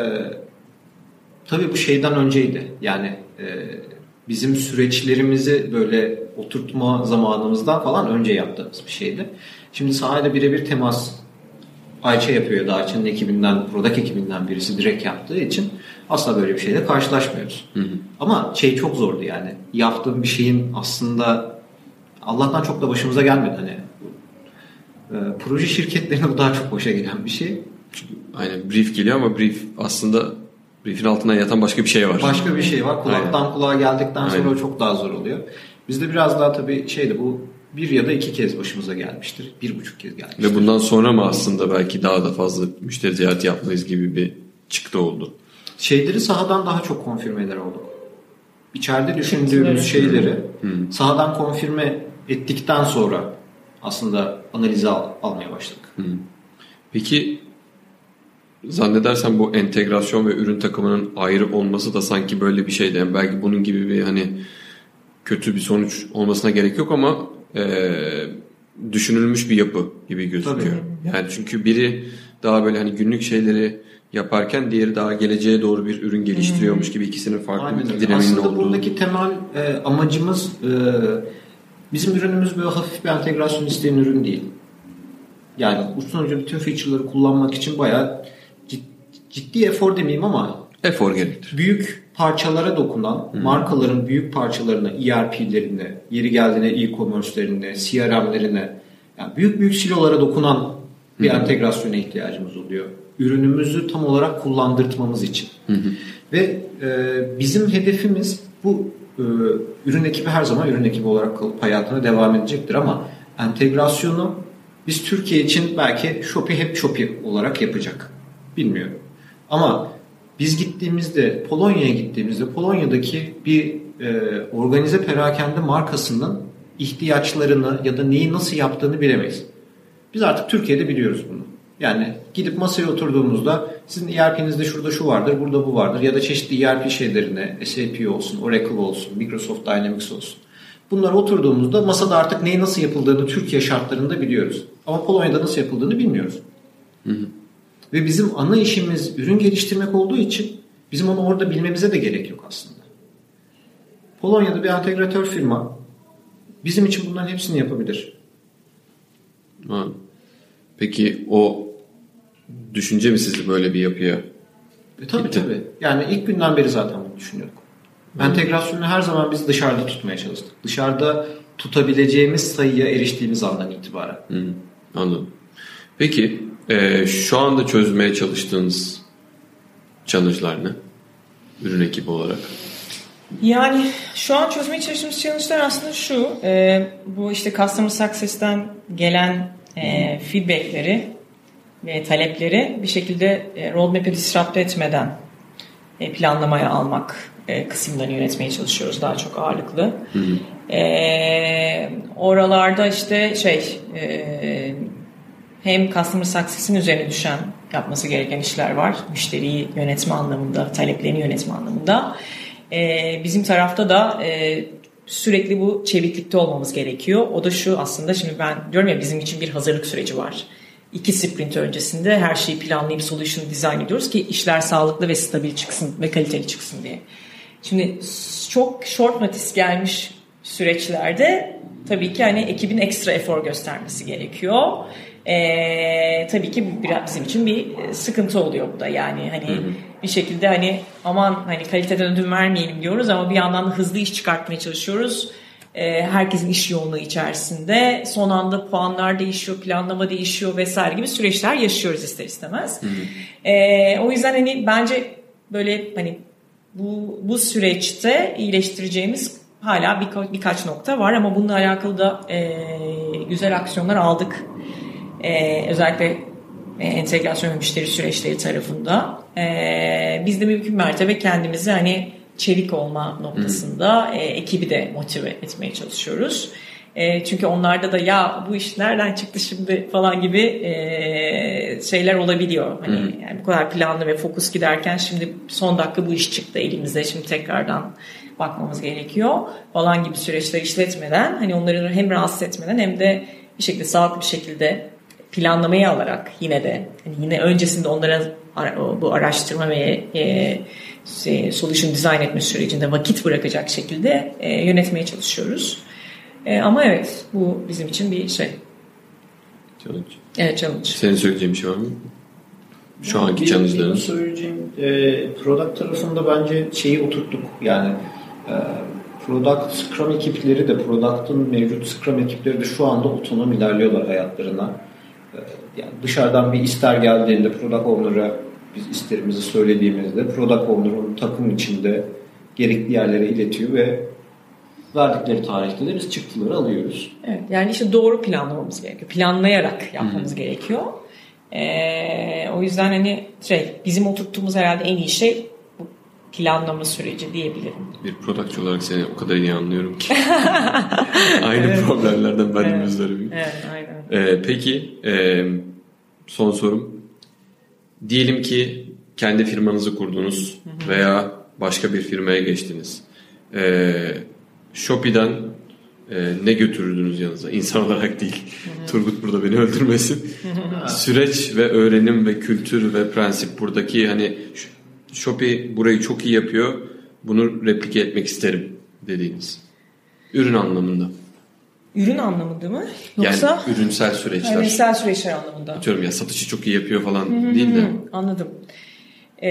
tabii bu şeyden önceydi. Yani e, bizim süreçlerimizi böyle oturtma zamanımızdan falan önce yaptığımız bir şeydi. Şimdi sahada birebir temas Ayça yapıyor da Ayça'nın ekibinden, product ekibinden birisi direkt yaptığı için asla böyle bir şeyle karşılaşmıyoruz. Hı hı. Ama şey çok zordu yani. Yaptığım bir şeyin aslında Allah'tan çok da başımıza gelmedi hani. E, proje şirketlerine bu daha çok başa gelen bir şey. Çünkü aynen brief geliyor ama brief aslında briefin altından yatan başka bir şey var. Başka bir şey var. Kulaktan aynen. kulağa geldikten sonra aynen. çok daha zor oluyor. Bizde biraz daha tabii şeydi bu bir ya da iki kez başımıza gelmiştir. Bir buçuk kez gelmiştir. Ve bundan sonra mı aslında belki daha da fazla müşteri ziyareti yapmayız gibi bir çıktı oldu. Şeyleri sahadan daha çok konfirmeler olduk. İçeride düşündüğümüz şeyleri hmm. sahadan konfirme ettikten sonra aslında analize al, almaya başladık. Hmm. Peki zannedersem bu entegrasyon ve ürün takımının ayrı olması da sanki böyle bir şeydi. Yani belki bunun gibi bir hani kötü bir sonuç olmasına gerek yok ama e, düşünülmüş bir yapı gibi gözüküyor. Tabii. Yani çünkü biri daha böyle hani günlük şeyleri yaparken diğeri daha geleceğe doğru bir ürün geliştiriyormuş gibi ikisinin farklı aynen bir dinamiğinin olduğu. Aslında buradaki temel e, amacımız e, bizim ürünümüz böyle hafif bir entegrasyon isteyen ürün değil. Yani uçtan uca bütün feature'ları kullanmak için bayağı ciddi, ciddi efor demeyeyim ama efor gerektir. Büyük parçalara dokunan, hmm. markaların büyük parçalarına, E R P'lerine, yeri geldiğine e-commerce'lerine, C R M'lerine, yani büyük büyük silolara dokunan bir hmm. entegrasyona ihtiyacımız oluyor. Ürünümüzü tam olarak kullandırtmamız için. Hmm. Ve e, bizim hedefimiz bu e, ürün ekibi her zaman ürün ekibi olarak kalıp hayatına devam edecektir ama entegrasyonu biz Türkiye için belki Shopee hep Shopee olarak yapacak. Bilmiyorum. Ama biz gittiğimizde, Polonya'ya gittiğimizde Polonya'daki bir e, organize perakende markasının ihtiyaçlarını ya da neyi nasıl yaptığını bilemeyiz. Biz artık Türkiye'de biliyoruz bunu. Yani gidip masaya oturduğumuzda sizin E R P'nizde şurada şu vardır, burada bu vardır ya da çeşitli E R P şeylerine S A P olsun, Oracle olsun, Microsoft Dynamics olsun. Bunlara oturduğumuzda masada artık neyi nasıl yapıldığını Türkiye şartlarında biliyoruz. Ama Polonya'da nasıl yapıldığını bilmiyoruz. Hı hı. Ve bizim ana işimiz ürün geliştirmek olduğu için bizim onu orada bilmemize de gerek yok aslında. Polonya'da bir entegratör firma bizim için bunların hepsini yapabilir. Ha. Peki o düşünce mi sizi böyle bir yapıya e, tabii gitti? Tabii. Yani ilk günden beri zaten bunu düşünüyorduk. Hmm. Entegrasyonu her zaman biz dışarıda tutmaya çalıştık. Dışarıda tutabileceğimiz sayıya eriştiğimiz andan itibaren. Hmm. Anladım. Peki e, şu anda çözmeye çalıştığınız challenge'lar ne? Ürün ekibi olarak. Yani şu an çözmeye çalıştığımız challenge'lar aslında şu. E, bu işte Customer Success'ten gelen e, feedback'leri ve talepleri bir şekilde e, roadmap'i disrupt etmeden e, planlamaya almak e, kısımlarını yönetmeye çalışıyoruz daha çok ağırlıklı. Hı hı. E, oralarda işte şey e, hem Customer Success'in üzerine düşen yapması gereken işler var. Müşteriyi yönetme anlamında, taleplerini yönetme anlamında. Ee, bizim tarafta da e, sürekli bu çeviklikte olmamız gerekiyor. O da şu aslında, şimdi ben diyorum ya, bizim için bir hazırlık süreci var. İki sprint öncesinde her şeyi planlayıp solution design ediyoruz ki işler sağlıklı ve stabil çıksın ve kaliteli çıksın diye. Şimdi çok short notice gelmiş süreçlerde tabii ki hani ekibin ekstra efor göstermesi gerekiyor. Ee, tabii ki biraz bizim için bir sıkıntı oluyor bu da, yani hani hı hı. bir şekilde hani aman hani kaliteden ödün vermeyelim diyoruz ama bir yandan da hızlı iş çıkartmaya çalışıyoruz. Ee, herkesin iş yoğunluğu içerisinde son anda puanlar değişiyor, planlama değişiyor vesaire gibi süreçler yaşıyoruz ister istemez. Hı hı. Ee, o yüzden hani bence böyle hani bu bu süreçte iyileştireceğimiz hala birka, birkaç nokta var ama bununla alakalı da e, güzel aksiyonlar aldık. Ee, özellikle e, entegrasyon ve müşteri süreçleri tarafında. Ee, biz de mümkün mertebe kendimizi hani çevik olma noktasında hmm. e, ekibi de motive etmeye çalışıyoruz. E, çünkü onlarda da ya bu iş nereden çıktı şimdi falan gibi e, şeyler olabiliyor. Hani hmm. yani bu kadar planlı ve fokus giderken şimdi son dakika bu iş çıktı elimize, şimdi tekrardan bakmamız gerekiyor falan gibi süreçler işletmeden, hani onları hem rahatsız etmeden hem de bir şekilde sağlıklı bir şekilde planlamayı alarak yine de yani yine öncesinde onlara bu araştırma ve e, solution design etme sürecinde vakit bırakacak şekilde e, yönetmeye çalışıyoruz. E, ama evet, bu bizim için bir şey. Challenge. Evet, challenge. Senin söyleyeceğin bir şey var mı? Şu yani anki challenge'ların. Benim söyleyeceğim e, product tarafında bence şeyi oturttuk. Yani e, product Scrum ekipleri de, product'ın mevcut Scrum ekipleri de şu anda otonom ilerliyorlar hayatlarına. Yani dışarıdan bir ister geldiğinde product owner'a biz isterimizi söylediğimizde product owner onu takım içinde gerekli yerlere iletiyor ve verdikleri tarihte de biz çıktıları alıyoruz. Evet, yani işte doğru planlamamız gerekiyor. Planlayarak yapmamız Hı-hı. gerekiyor. Ee, o yüzden hani şey, bizim oturttuğumuz herhalde en iyi şey bu planlama süreci diyebilirim. Bir productçı olarak seni o kadar iyi anlıyorum ki. Aynı evet. problemlerden ben de evet. müzdaribim. Evet, aynen. Ee, peki e, son sorum. Diyelim ki kendi firmanızı kurdunuz hı hı. veya başka bir firmaya geçtiniz. Ee, Shopee'den e, ne götürürdünüz yanınıza? İnsan olarak değil. Hı hı. Turgut burada beni öldürmesin. Hı hı. Süreç ve öğrenim ve kültür ve prensip buradaki hani Shopee burayı çok iyi yapıyor. Bunu replike etmek isterim dediğiniz. Ürün anlamında. Ürün anlamında mı? Yoksa yani ürünsel süreçler. Ürünsel süreçler anlamında. Atıyorum ya satışı çok iyi yapıyor falan Hı-hı. değil de. Anladım. Ee,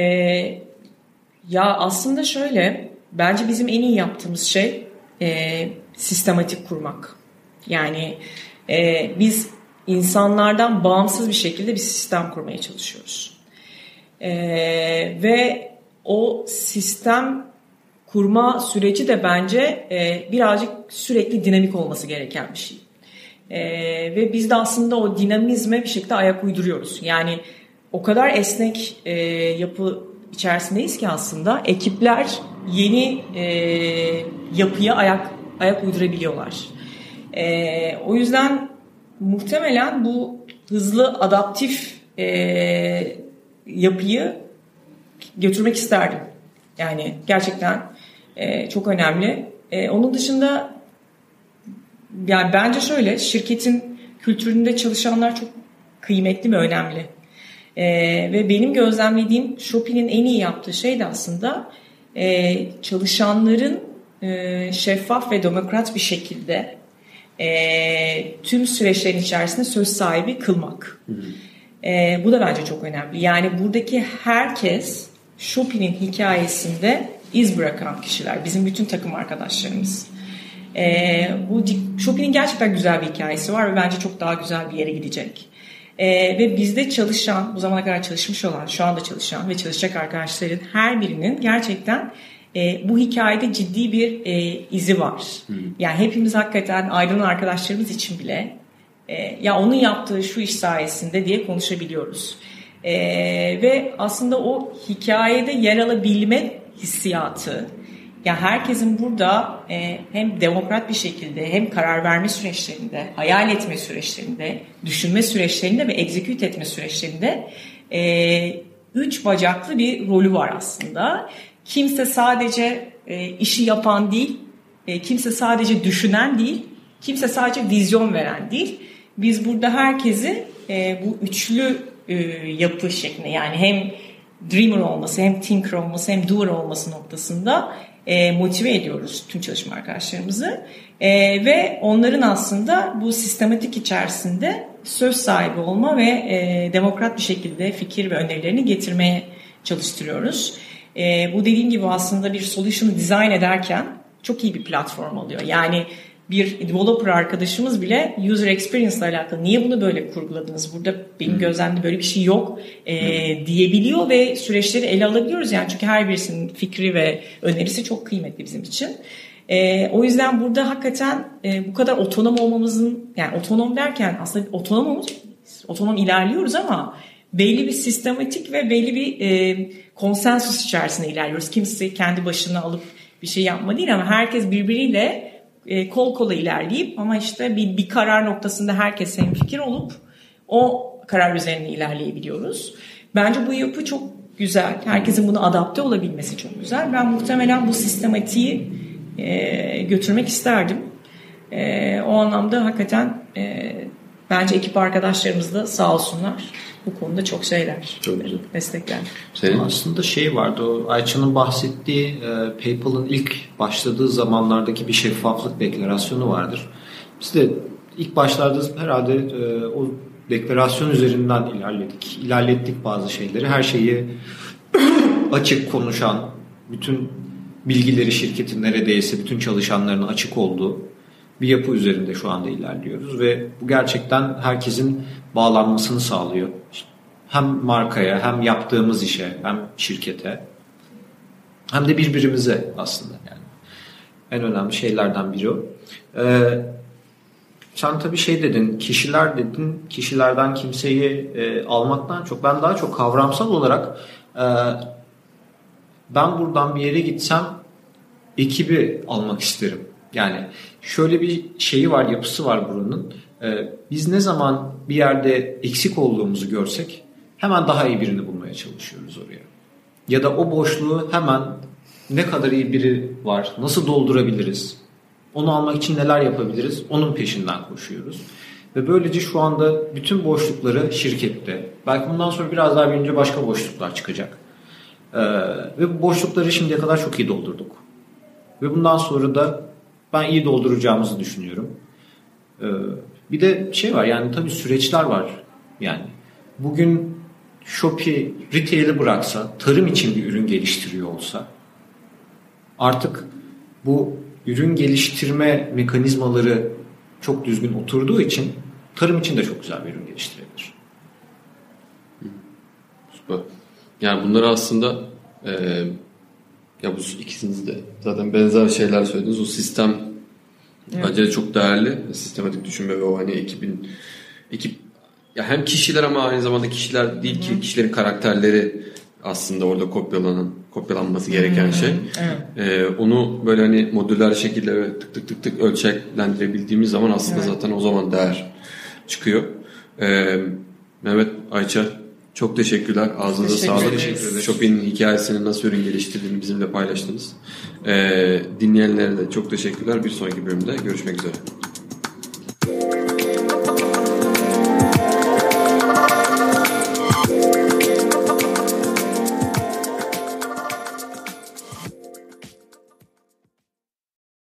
ya aslında şöyle, bence bizim en iyi yaptığımız şey e, sistematik kurmak. Yani e, biz insanlardan bağımsız bir şekilde bir sistem kurmaya çalışıyoruz. E, ve o sistem kurma süreci de bence e, birazcık sürekli dinamik olması gereken bir şey. E, ve biz de aslında o dinamizme bir şekilde ayak uyduruyoruz. Yani o kadar esnek e, yapı içerisindeyiz ki aslında ekipler yeni e, yapıya ayak ayak uydurabiliyorlar. E, o yüzden muhtemelen bu hızlı adaptif e, yapıyı götürmek isterdim. Yani gerçekten e, çok önemli. E, onun dışında yani bence şöyle, şirketin kültüründe çalışanlar çok kıymetli ve önemli. E, ve benim gözlemlediğim Shopee'nin en iyi yaptığı şey de aslında e, çalışanların e, şeffaf ve demokrat bir şekilde e, tüm süreçlerin içerisinde söz sahibi kılmak. Hı hı. E, bu da bence çok önemli. Yani buradaki herkes Shopee'nin hikayesinde iz bırakan kişiler. Bizim bütün takım arkadaşlarımız. E, bu Shopee'nin gerçekten güzel bir hikayesi var ve bence çok daha güzel bir yere gidecek. E, ve bizde çalışan, bu zamana kadar çalışmış olan, şu anda çalışan ve çalışacak arkadaşların her birinin gerçekten e, bu hikayede ciddi bir e, izi var. Hmm. Yani hepimiz hakikaten ayrılan arkadaşlarımız için bile e, ya onun yaptığı şu iş sayesinde diye konuşabiliyoruz. E, ve aslında o hikayede yer alabilme hissiyatı, ya herkesin burada e, hem demokrat bir şekilde hem karar verme süreçlerinde, hayal etme süreçlerinde, düşünme süreçlerinde ve execute etme süreçlerinde e, üç bacaklı bir rolü var aslında. Kimse sadece e, işi yapan değil, e, kimse sadece düşünen değil, kimse sadece vizyon veren değil. Biz burada herkesi e, bu üçlü e, yapı şeklinde, yani hem dreamer olması, hem thinker olması, hem doer olması noktasında E, motive ediyoruz tüm çalışma arkadaşlarımızı e, ve onların aslında bu sistematik içerisinde söz sahibi olma ve e, demokrat bir şekilde fikir ve önerilerini getirmeye çalıştırıyoruz. E, bu dediğim gibi aslında bir solution'ı design ederken çok iyi bir platform oluyor. Yani bir developer arkadaşımız bile user experience ile alakalı niye bunu böyle kurguladınız? Burada benim gözlemde böyle bir şey yok e, diyebiliyor ve süreçleri ele alabiliyoruz. Yani çünkü her birisinin fikri ve önerisi çok kıymetli bizim için. E, o yüzden burada hakikaten e, bu kadar otonom olmamızın, yani otonom derken aslında otonom olmamız, otonom ilerliyoruz ama belli bir sistematik ve belli bir e, konsensus içerisinde ilerliyoruz. Kimse kendi başına alıp bir şey yapma değil ama herkes birbiriyle E, kol kola ilerleyip ama işte bir, bir karar noktasında herkes hemfikir olup o karar üzerine ilerleyebiliyoruz. Bence bu yapı çok güzel. Herkesin buna adapte olabilmesi çok güzel. Ben muhtemelen bu sistematiği e, götürmek isterdim. E, o anlamda hakikaten e, bence ekip arkadaşlarımız da sağ olsunlar. Bu konuda çok şeyler. Çok güzel. Destekler. Senin? Aslında şey vardı, o Ayça'nın bahsettiği e, PayPal'ın ilk başladığı zamanlardaki bir şeffaflık deklarasyonu vardır. Biz de ilk başlarda herhalde e, o deklarasyon üzerinden ilerledik. İlerlettik bazı şeyleri. Her şeyi açık konuşan, bütün bilgileri şirketin neredeyse bütün çalışanlarına açık olduğu bir yapı üzerinde şu anda ilerliyoruz ve bu gerçekten herkesin bağlanmasını sağlıyor. Hem markaya, hem yaptığımız işe, hem şirkete, hem de birbirimize aslında. Yani en önemli şeylerden biri o. Ee, sen tabii şey dedin, kişiler dedin, kişilerden kimseyi e, almaktan çok, ben daha çok kavramsal olarak e, ben buradan bir yere gitsem ekibi almak isterim. Yani şöyle bir şeyi var, yapısı var buranın. Ee, biz ne zaman bir yerde eksik olduğumuzu görsek hemen daha iyi birini bulmaya çalışıyoruz oraya. Ya da o boşluğu hemen ne kadar iyi biri var, nasıl doldurabiliriz, onu almak için neler yapabiliriz, onun peşinden koşuyoruz. Ve böylece şu anda bütün boşlukları şirkette, belki bundan sonra biraz daha büyüyünce başka boşluklar çıkacak. Ee, ve bu boşlukları şimdiye kadar çok iyi doldurduk. Ve bundan sonra da ben iyi dolduracağımızı düşünüyorum. Ee, bir de şey var, yani tabii süreçler var. Yani bugün Shopee retail'i bıraksa, tarım için bir ürün geliştiriyor olsa, artık bu ürün geliştirme mekanizmaları çok düzgün oturduğu için tarım için de çok güzel bir ürün geliştirebilir. Süper. Yani bunları aslında e, ya bu ikisiniz de zaten benzer şeyler söylediniz. O sistem evet. Bence de çok değerli. Sistematik düşünme ve o hani ekibin ekip ya hem kişiler ama aynı zamanda kişiler değil ki, kişilerin karakterleri aslında orada kopyalanan, kopyalanması gereken şey. Evet. Ee, onu böyle hani modüler şekilde ve tık tık tık tık ölçeklendirebildiğimiz zaman aslında evet. Zaten o zaman değer çıkıyor. Ee, Mehmet, Ayça çok teşekkürler. Ağzınıza sağlık. Shopee'nin hikayesini nasıl ürün geliştirdiğini bizimle paylaştınız. Ee, dinleyenlere de çok teşekkürler. Bir sonraki bölümde görüşmek üzere.